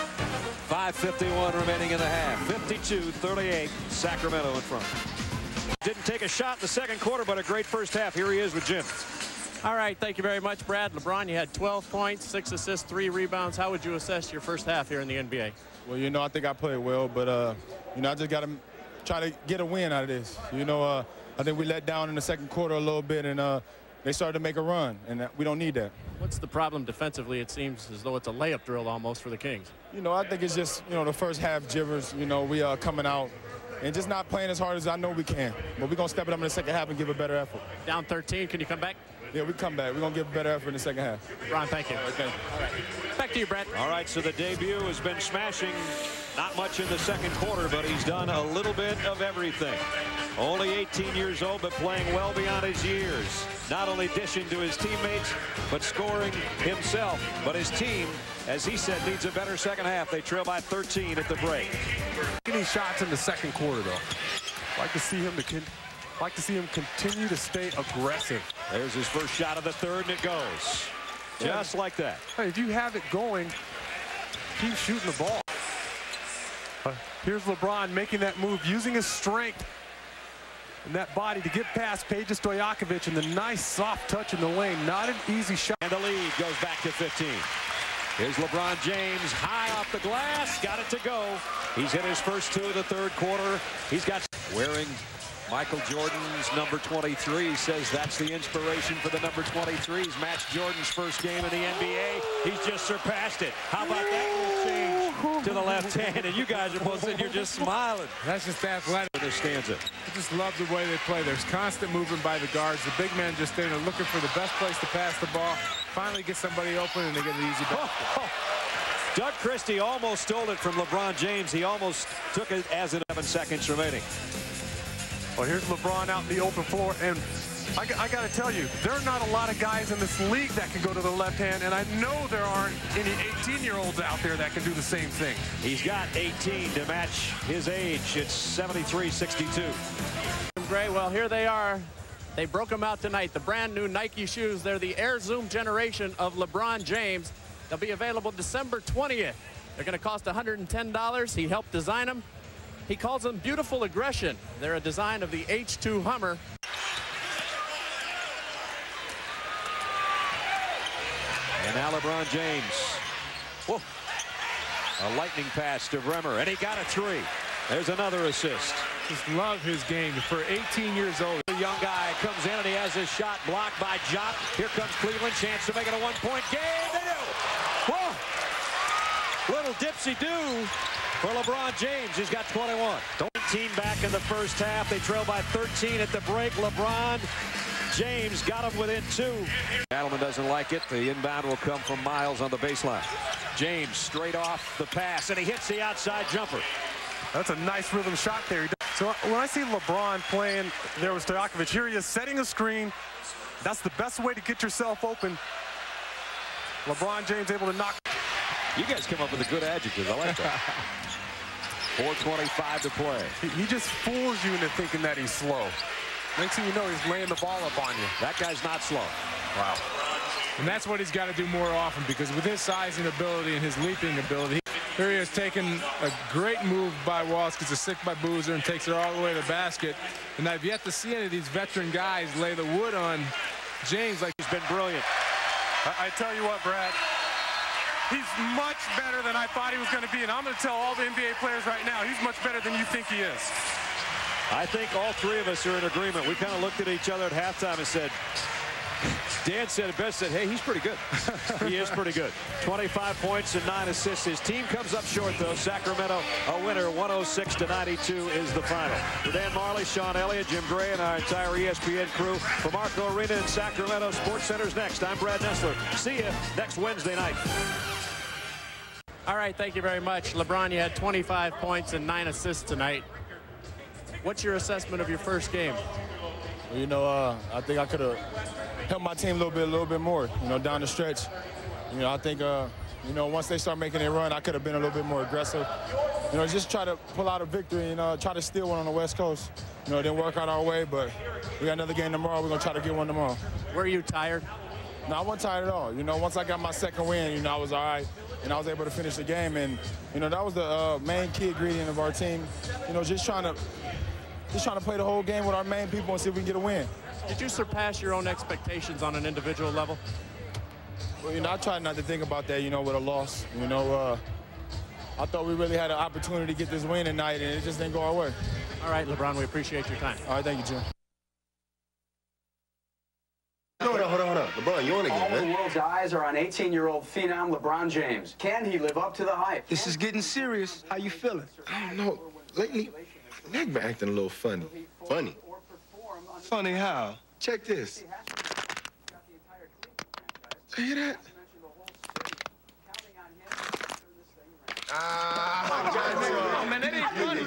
five fifty-one remaining in the half. fifty-two thirty-eight. Sacramento in front. Didn't take a shot in the second quarter, but a great first half. Here he is with Jim. All right, thank you very much, Brad. LeBron, you had twelve points, six assists, three rebounds. How would you assess your first half here in the N B A? Well, you know, I think I played well, but, uh, you know, I just got to try to get a win out of this. You know, uh, I think we let down in the second quarter a little bit, and uh, they started to make a run, and we don't need that. What's the problem defensively? It seems as though it's a layup drill almost for the Kings. You know, I think it's just, you know, the first half jibbers. You know, we are coming out and just not playing as hard as I know we can. But we're going to step it up in the second half and give a better effort. Down thirteen, can you come back? Yeah, we come back. We're going to give a better effort in the second half. Ron, thank you. Okay. All right. Back to you, Brad. All right, so the debut has been smashing. Not much in the second quarter, but he's done a little bit of everything. Only eighteen years old, but playing well beyond his years. Not only dishing to his teammates, but scoring himself. But his team, as he said, needs a better second half. They trail by thirteen at the break. Any shots in the second quarter, though? Like to see him to like to see him continue to stay aggressive. There's his first shot of the third, and it goes. Just like that. Hey, if you have it going, keep shooting the ball. Uh, here's LeBron making that move, using his strength and that body to get past Peja Stojakovic, and the nice soft touch in the lane. Not an easy shot. And the lead goes back to fifteen. Here's LeBron James, high off the glass, got it to go. He's hit his first two of the third quarter. He's got wearing Michael Jordan's number twenty-three. Says that's the inspiration for the number twenty-threes. Matched Jordan's first game in the N B A. He's just surpassed it. How about that little change? to the left hand, and you guys are both sitting here just smiling. That's just athletic. This stanza. I just love the way they play. There's constant movement by the guards. The big men just standing there looking for the best place to pass the ball. Finally get somebody open, and they get an easy basket. Oh, oh. Doug Christie almost stole it from LeBron James. He almost took it as in seven seconds remaining. Well, here's LeBron out in the open floor, and I, I got to tell you, there are not a lot of guys in this league that can go to the left hand, and I know there aren't any eighteen-year-olds out there that can do the same thing. He's got eighteen to match his age. It's seventy-three sixty-two. Gray, well, here they are. They broke them out tonight. The brand new Nike shoes. They're the Air Zoom generation of LeBron James. They'll be available December twentieth. They're going to cost one hundred ten dollars. He helped design them. He calls them beautiful aggression. They're a design of the H two Hummer. And now LeBron James. Whoa. A lightning pass to Bremer, and he got a three. There's another assist. Just love his game. For eighteen years old. The young guy comes in, and he has his shot blocked by Jop. Here comes Cleveland. Chance to make it a one-point game. They do. Whoa. Little dipsy-do for LeBron James. He's got twenty-one. nineteen back in the first half. They trail by thirteen at the break. LeBron James got him within two. Adelman doesn't like it. The inbound will come from Miles on the baseline. James straight off the pass, and he hits the outside jumper. That's a nice rhythm shot there. So when I see LeBron playing there with Stojakovic, here he is setting a screen. That's the best way to get yourself open. LeBron James able to knock. You guys come up with a good adjective. I like that. four twenty-five to play. He, he just fools you into thinking that he's slow. Next thing you know, he's laying the ball up on you. That guy's not slow. Wow. And that's what he's got to do more often, because with his size and ability and his leaping ability, here he is taking a great move by Walsh, gets a sick by Boozer and takes it all the way to the basket. And I've yet to see any of these veteran guys lay the wood on James like he's been brilliant. I, I tell you what, Brad, he's much better than I thought he was going to be. And I'm going to tell all the N B A players right now, he's much better than you think he is. I think all three of us are in agreement. We kind of looked at each other at halftime and said, Dan said it best, said, hey, he's pretty good. He is pretty good. twenty-five points and nine assists. His team comes up short, though. Sacramento, a winner, one oh six to ninety-two is the final. For Dan Marley, Sean Elliott, Jim Gray, and our entire E S P N crew, from Arco Arena in Sacramento, Sports Center's next. I'm Brad Nessler. See you next Wednesday night. All right, thank you very much. LeBron, you had twenty-five points and nine assists tonight. What's your assessment of your first game? Well, you know, uh, I think I could have helped my team a little bit, a little bit more, you know, down the stretch. You know, I think, uh, you know, once they start making a run, I could have been a little bit more aggressive. You know, just try to pull out a victory and uh, try to steal one on the West Coast. You know, it didn't work out our way, but we got another game tomorrow. We're going to try to get one tomorrow. Were you tired? No, I wasn't tired at all. You know, once I got my second win, you know, I was all right, and I was able to finish the game. And, you know, that was the uh, main key ingredient of our team. You know, just trying to just trying to play the whole game with our main people and see if we can get a win. Did you surpass your own expectations on an individual level? Well, you know, I tried not to think about that, you know, with a loss. You know, uh, I thought we really had an opportunity to get this win tonight, and it just didn't go our way. All right, LeBron, we appreciate your time. All right, thank you, Jim. Hold on, hold on, hold on. LeBron, you on again, All man. the world's eyes are on eighteen-year-old phenom LeBron James. Can he live up to the hype? This is getting serious. How you feeling? I don't know. Lately, my neck been acting a little funny. Funny? Funny how? Check this. You hear that? Ah, man, that ain't funny.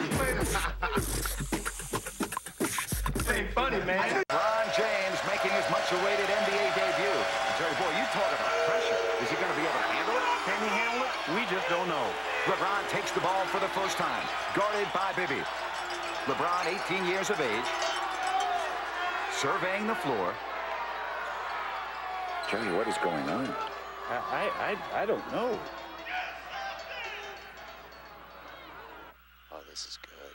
That ain't funny, man. LeBron James making his much-awaited N B A debut. And Jerry, boy, you talk about pressure. Is he going to be able to handle it? Can he handle it? We just don't know. LeBron takes the ball for the first time, guarded by Bibby. LeBron, eighteen years of age, surveying the floor. Jerry, what is going on? I, I, I don't know. Oh, this is good.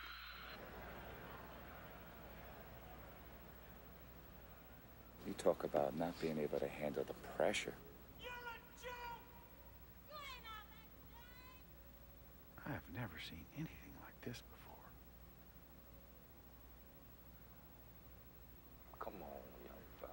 You talk about not being able to handle the pressure. I have never seen anything like this before. Come on, young fella.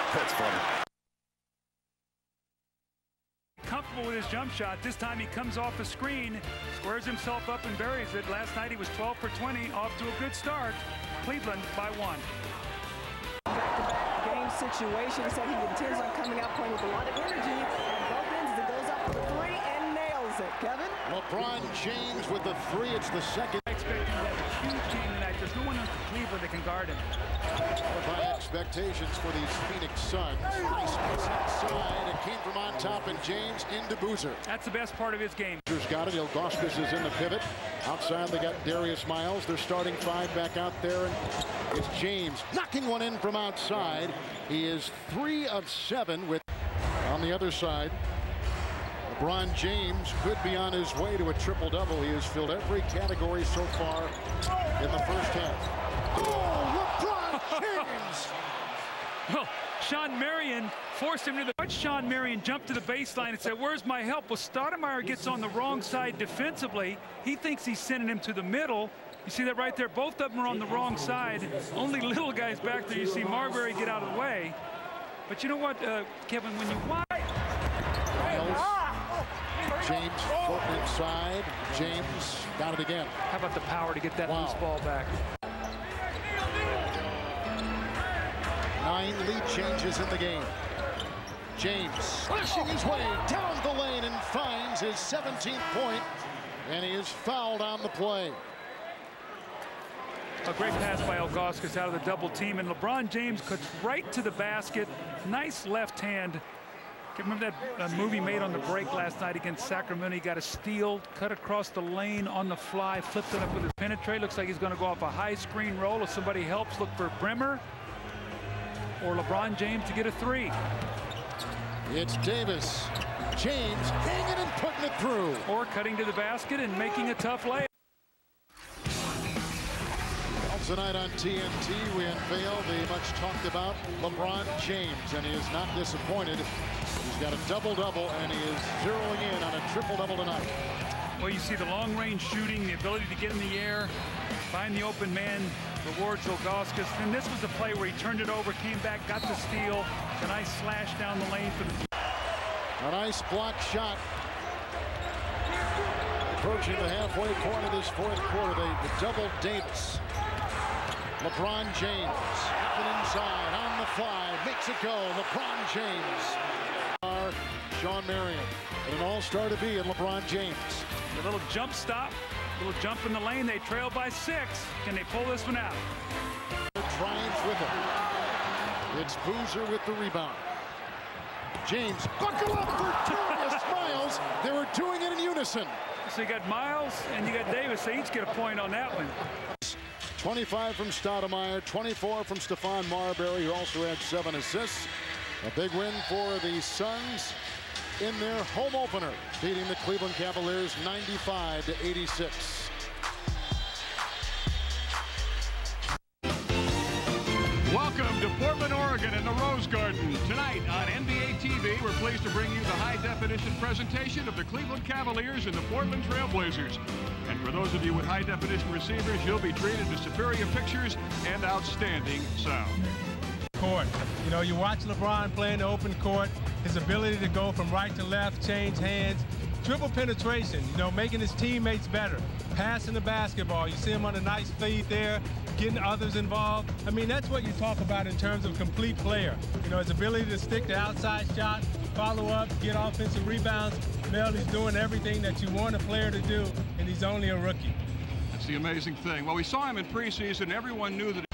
That's funny. Comfortable with his jump shot. This time he comes off the screen, squares himself up and buries it. Last night he was twelve for twenty, off to a good start. Cleveland by one. Back-to-back game situation. He said he intends on coming out playing with a lot of energy. And both ends, it goes up for the three and nails it. Kevin? LeBron James with the three. It's the second. Expecting to have a huge game tonight. There's no one in Cleveland that can guard him. High expectations for these Phoenix Suns. Nice pass outside. It came from on top, and James into Boozer. That's the best part of his game. Boozer's got it. Ilgauskas is in the pivot. Outside, they got Darius Miles. They're starting five back out there, and it's James knocking one in from outside. He is three of seven with on the other side. LeBron James could be on his way to a triple-double. He has filled every category so far in the first half. Oh, LeBron James! Well, Sean Marion forced him to the... Watch Sean Marion jump to the baseline and said, where's my help? Well, Stoudemire gets on the wrong side defensively. He thinks he's sending him to the middle. You see that right there? Both of them are on the wrong side. Only little guys back there. You see Marbury get out of the way. But you know what, uh, Kevin, when you watch... James floating inside. James got it again. How about the power to get that wow. loose ball back? Nine lead changes in the game. James slashing his way down the lane and finds his seventeenth point, and he is fouled on the play. A great pass by Ilgauskas out of the double team, and LeBron James cuts right to the basket. Nice left hand. Remember that uh, movie made on the break last night against Sacramento? He got a steal, cut across the lane on the fly, flipped it up with his penetrate. Looks like he's going to go off a high screen roll. If somebody helps, look for Brimmer or LeBron James to get a three. It's Davis. James hanging and putting it through. Or cutting to the basket and making a tough layup. Tonight on T N T, we unveil the much talked about LeBron James, and he is not disappointed. He's got a double-double, and he is zeroing in on a triple-double tonight. Well, you see the long-range shooting, the ability to get in the air, find the open man, rewards Ilgauskas. And this was a play where he turned it over, came back, got the steal. A nice slash down the lane for the... A nice block shot. Approaching the halfway point of this fourth quarter, they the double Davis. LeBron James up and inside on the fly, makes it go. LeBron James. Sean Marion, and an all-star to be in LeBron James. A little jump stop, a little jump in the lane. They trail by six. Can they pull this one out? Triumph with it. It's Boozer with the rebound. James, buckle up for Darius Miles. They were doing it in unison. So you got Miles and you got Davis. They each get a point on that one. twenty-five from Stoudemire, twenty-four from Stephon Marbury, who also had seven assists. A big win for the Suns in their home opener, beating the Cleveland Cavaliers ninety-five to eighty-six. Welcome to Portland, Oregon in the Rose Garden. Tonight on N B A T V, we're pleased to bring you the high-definition presentation of the Cleveland Cavaliers and the Portland Trail Blazers. And for those of you with high-definition receivers, you'll be treated to superior pictures and outstanding sound. Court. You know, you watch LeBron play in the open court, his ability to go from right to left, change hands, dribble penetration, you know, making his teammates better, passing the basketball. You see him on a nice feed there, getting others involved. I mean, that's what you talk about in terms of complete player. You know, his ability to stick the outside shot, follow up, get offensive rebounds. Mel, he's doing everything that you want a player to do, and he's only a rookie. That's the amazing thing. Well, we saw him in preseason. Everyone knew that.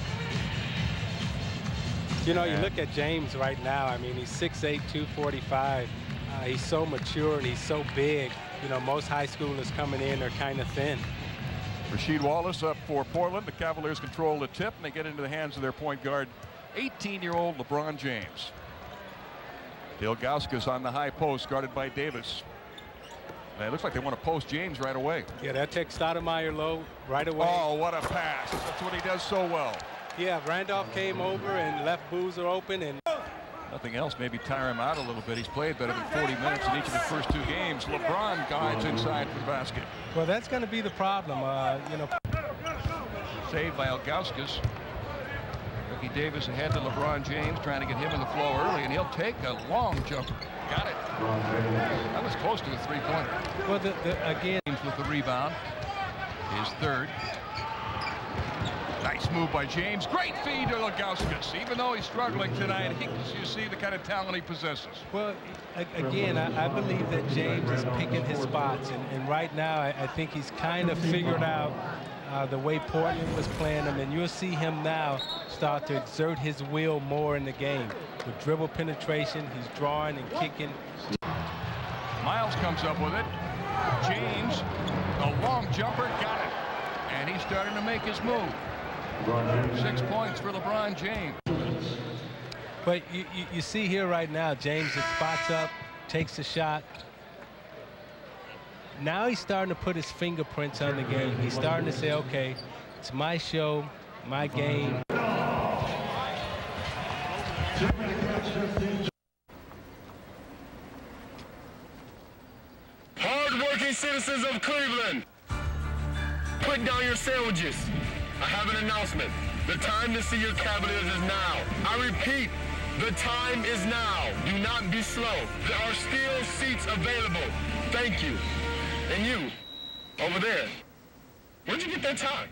You know, you look at James right now. I mean, he's six eight, two forty-five. Uh, he's so mature and he's so big. You know, most high schoolers coming in are kind of thin. Rasheed Wallace up for Portland. The Cavaliers control the tip, and they get into the hands of their point guard, eighteen-year-old LeBron James. Ilgauskas on the high post, guarded by Davis. And it looks like they want to post James right away. Yeah, that takes Stoudemire low right away. Oh, what a pass. That's what he does so well. Yeah, Randolph came over and left Boozer open, and nothing else, maybe tire him out a little bit. He's played better than forty minutes in each of the first two games. LeBron guides inside for the basket. Well, that's going to be the problem, uh, you know. Saved by Ilgauskas. Ricky Davis ahead to LeBron James, trying to get him in the flow early, and he'll take a long jumper. Got it. That was close to a three-pointer. Well, the, the, again, with the rebound, his third. Nice move by James. Great feed to Lagauskas. Even though he's struggling tonight, he, you see the kind of talent he possesses. Well, again, I, I believe that James is picking his spots, and, and right now I, I think he's kind of figured out uh, the way Portland was playing him, and you'll see him now start to exert his will more in the game. With dribble penetration, he's drawing and kicking. Miles comes up with it. James, a long jumper, got it. And he's starting to make his move. Six points for LeBron James. But you, you, you see here right now, James just spots up, takes a shot. Now he's starting to put his fingerprints on the game. He's starting to say, okay, it's my show, my game. Hard-working citizens of Cleveland, put down your sandwiches. I have an announcement. The time to see your Cavaliers is now. I repeat, the time is now. Do not be slow. There are still seats available. Thank you. And you, over there, where'd you get that time?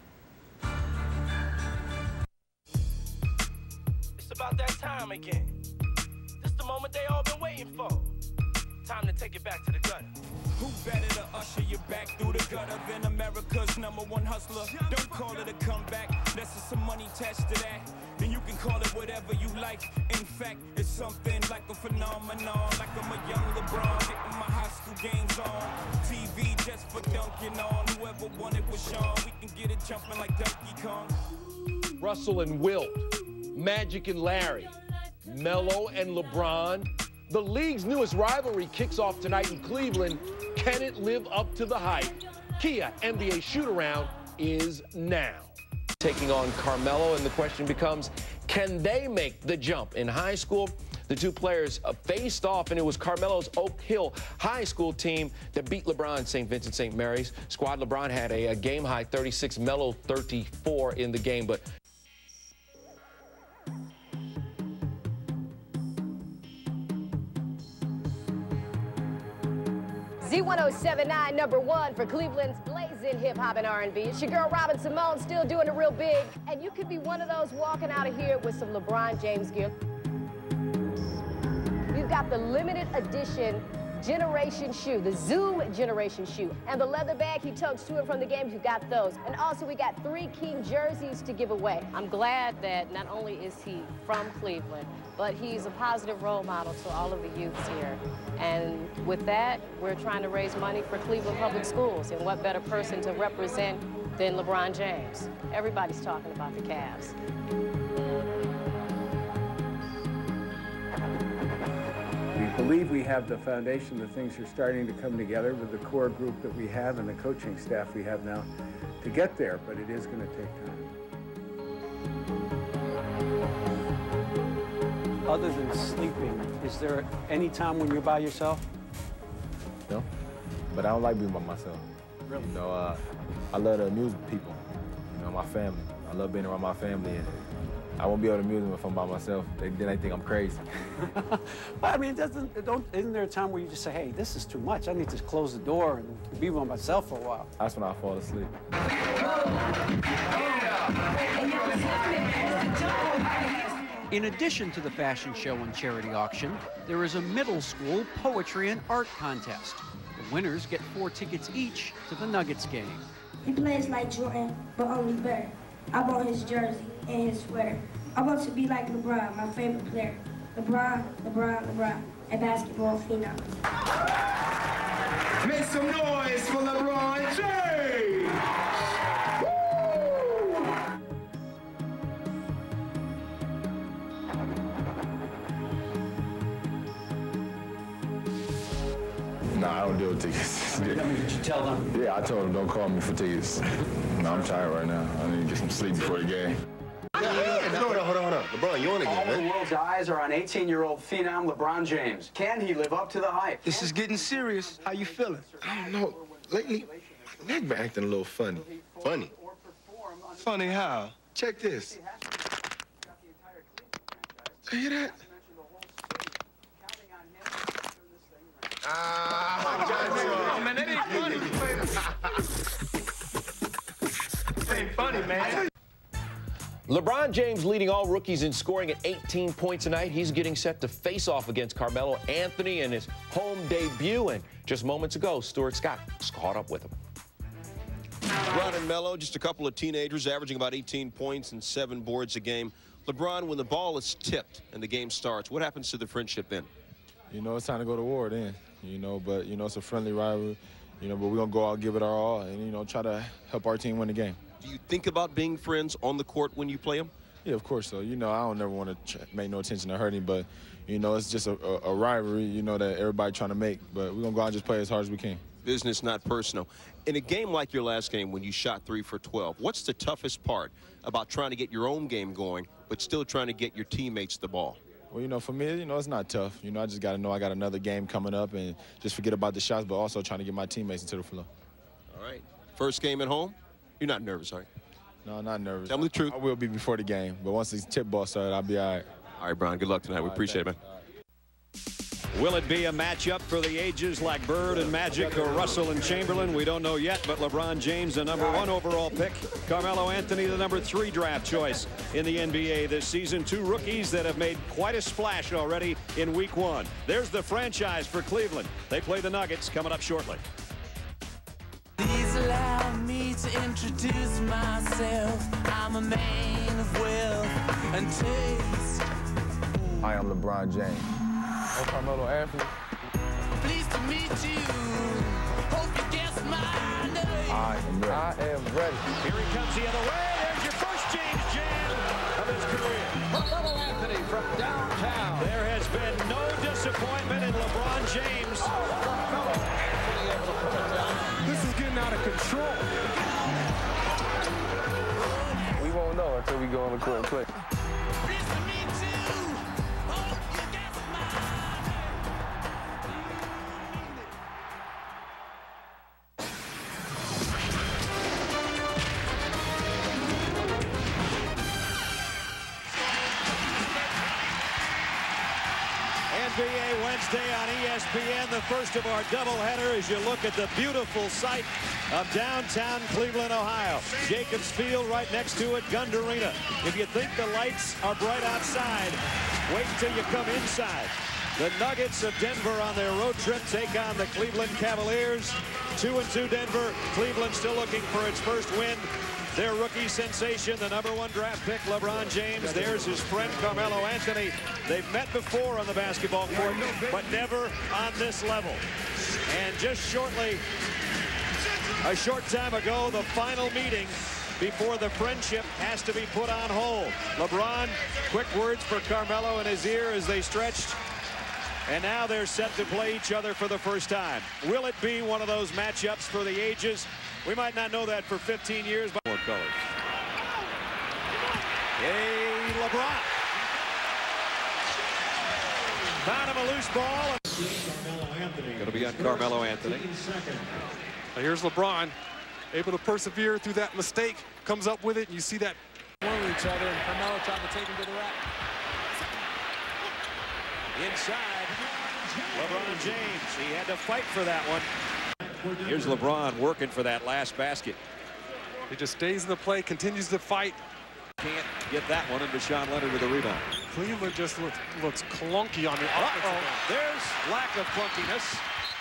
It's about that time again. This the moment they all been waiting for. Time to take it back to the gutter. Who better to usher you back through the gutter than America's number one hustler? Don't call it a comeback, that's just some money attached to that. And you can call it whatever you like. In fact, it's something like a phenomenon. Like I'm a young LeBron, getting my high school games on. T V just for dunking on. Whoever won it was Sean. We can get it jumping like Donkey Kong. Russell and Wilt, Magic and Larry, Melo and LeBron. The league's newest rivalry kicks off tonight in Cleveland. Can it live up to the hype? Kia N B A Shoot-Around is now. Taking on Carmelo, and the question becomes, can they make the jump? In high school, the two players faced off, and it was Carmelo's Oak Hill High School team that beat LeBron's Saint Vincent Saint Mary's. Squad LeBron had a, a game-high thirty-six, Melo thirty-four in the game, but Z one oh seven point nine, number one for Cleveland's blazing hip-hop and R and B. It's your girl, Robin Simone, still doing it real big. And you could be one of those walking out of here with some LeBron James gear. We've got the limited edition generation shoe, the Zoom generation shoe. And the leather bag he tugs to and from the games, you got those. And also we got three King jerseys to give away. I'm glad that not only is he from Cleveland, but he's a positive role model to all of the youths here. And with that, we're trying to raise money for Cleveland Public Schools. And what better person to represent than LeBron James? Everybody's talking about the Cavs. We believe we have the foundation, the things are starting to come together with the core group that we have and the coaching staff we have now to get there, but it is going to take time. Other than sleeping, is there any time when you're by yourself? No, but I don't like being by myself. Really? You know, uh, I love to amuse people, you know, my family. I love being around my family, and I won't be able to amuse them if I'm by myself. They, then they think I'm crazy. But I mean, doesn't, don't, isn't there a time where you just say, hey, this is too much. I need to close the door and be by myself for a while? That's when I fall asleep. In addition to the fashion show and charity auction, there is a middle school poetry and art contest. The winners get four tickets each to the Nuggets game. He plays like Jordan, but only better. I bought his jersey and his sweater. I want to be like LeBron, my favorite player. LeBron, LeBron, LeBron, a basketball phenom. Make some noise for LeBron James! Nah, I don't deal with tickets. I mean, did you tell them? Yeah, I told them don't call me for tickets. No, I'm tired right now. I need to get some sleep before the game. Yeah, hold on, hold on, hold on. LeBron, you on again, All man. the world's eyes are on eighteen-year-old phenom LeBron James. Can he live up to the hype? This is getting serious. How you feeling? I don't know. Lately, my neck been acting a little funny. Funny? Funny how? Check this. You hear that? Ah, man, that ain't funny. That ain't funny, man. LeBron James leading all rookies in scoring at eighteen points tonight. He's getting set to face off against Carmelo Anthony in his home debut. And just moments ago, Stuart Scott caught up with him. LeBron and Melo, just a couple of teenagers averaging about eighteen points and seven boards a game. LeBron, when the ball is tipped and the game starts, what happens to the friendship then? You know, it's time to go to war then, you know, but, you know, it's a friendly rivalry, you know, but we're going to go out and give it our all and, you know, try to help our team win the game. Do you think about being friends on the court when you play them? Yeah, of course so. You know, I don't never want to make no attention to hurting, but, you know, it's just a, a, a rivalry, you know, that everybody trying to make. But we're going to go out and just play as hard as we can. Business, not personal. In a game like your last game when you shot three for twelve, what's the toughest part about trying to get your own game going, but still trying to get your teammates the ball? Well, you know, for me, you know, it's not tough. You know, I just got to know I got another game coming up and just forget about the shots, but also trying to get my teammates into the flow. All right. First game at home? You're not nervous, are you? No, not nervous. Tell me the truth. I will be before the game, but once the tip ball started, I'll be all right. All right, Brian, good luck tonight. We appreciate it, man. Will it be a matchup for the ages like Bird and Magic or Russell and Chamberlain? We don't know yet, but LeBron James, the number one overall pick. Carmelo Anthony, the number three draft choice in the N B A this season. Two rookies that have made quite a splash already in week one. There's the franchise for Cleveland. They play the Nuggets coming up shortly. Please allow me to introduce myself. I'm a man of wealth and taste. I am LeBron James. I'm Carmelo Anthony. Pleased to meet you. Hope you guess my name. I am ready. I am ready. Here he comes the other way. There's your first James jam of his career. Carmelo Anthony from downtown. There has been no disappointment in LeBron James. Oh, Carmelo Anthony able to put it down. This is getting out of control. We won't know until we go on the court and play. N B A Wednesday on E S P N, the first of our doubleheader as you look at the beautiful sight of downtown Cleveland, Ohio. Jacobs Field right next to it, Gund Arena. If you think the lights are bright outside, wait until you come inside. The Nuggets of Denver on their road trip take on the Cleveland Cavaliers. Two and two Denver. Cleveland still looking for its first win. Their rookie sensation, the number one draft pick, LeBron James. There's his friend, Carmelo Anthony. They've met before on the basketball court, but never on this level. And just shortly, a short time ago, the final meeting before the friendship has to be put on hold. LeBron, quick words for Carmelo in his ear as they stretched. And now they're set to play each other for the first time. Will it be one of those matchups for the ages? We might not know that for fifteen years, but more colors. Hey, LeBron. Found him a loose ball. Going to be on Carmelo Anthony. Now here's LeBron, able to persevere through that mistake, comes up with it, and you see that. One with each other, and Carmelo trying to take him to the rack. Inside, LeBron James. He had to fight for that one. Here's LeBron working for that last basket. He just stays in the play, continues to fight. Can't get that one, and Deshaun Leonard with a rebound. Cleveland just looks, looks clunky on the offensive end. Uh-oh, there's lack of clunkiness.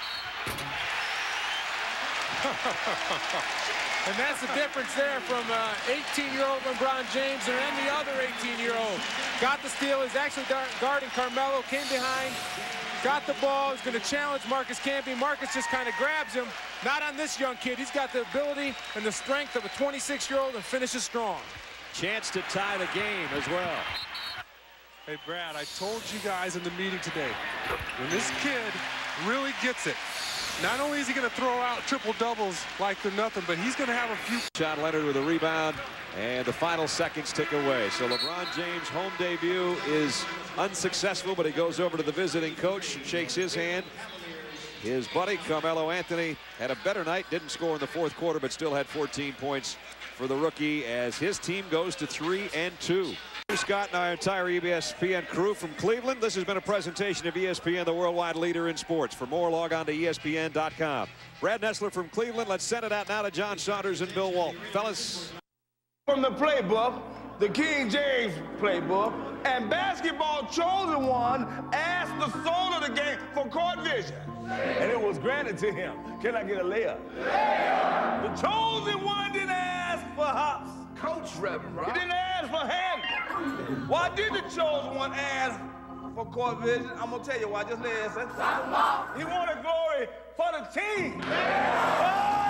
And that's the difference there from eighteen-year-old LeBron James and any other eighteen-year-old. Got the steal, is actually guarding Carmelo, came behind, got the ball, is going to challenge Marcus Camby. Marcus just kind of grabs him. Not on this young kid. He's got the ability and the strength of a twenty-six-year-old and finishes strong. Chance to tie the game as well. Hey, Brad, I told you guys in the meeting today, when this kid really gets it, not only is he going to throw out triple doubles like they're nothing, but he's going to have a few. Deshaun Leonard with a rebound, and the final seconds tick away. So LeBron James' home debut is unsuccessful, but he goes over to the visiting coach and shakes his hand. His buddy Carmelo Anthony had a better night, didn't score in the fourth quarter, but still had fourteen points for the rookie as his team goes to three and two. Scott and our entire E S P N crew from Cleveland. This has been a presentation of E S P N, the worldwide leader in sports. For more, log on to E S P N dot com. Brad Nessler from Cleveland. Let's send it out now to John Saunders and Bill Walton. Fellas. From the playbook, the King James playbook, and Basketball Chosen One asked the soul of the game for court vision. And it was granted to him. Can I get a layup? Layup! The Chosen One didn't ask for hops. Coach Reverend, right? He didn't ask for handles. Why did the Chosen One ask for court vision? I'm going to tell you why. Just listen. He wanted glory for the team. Oh!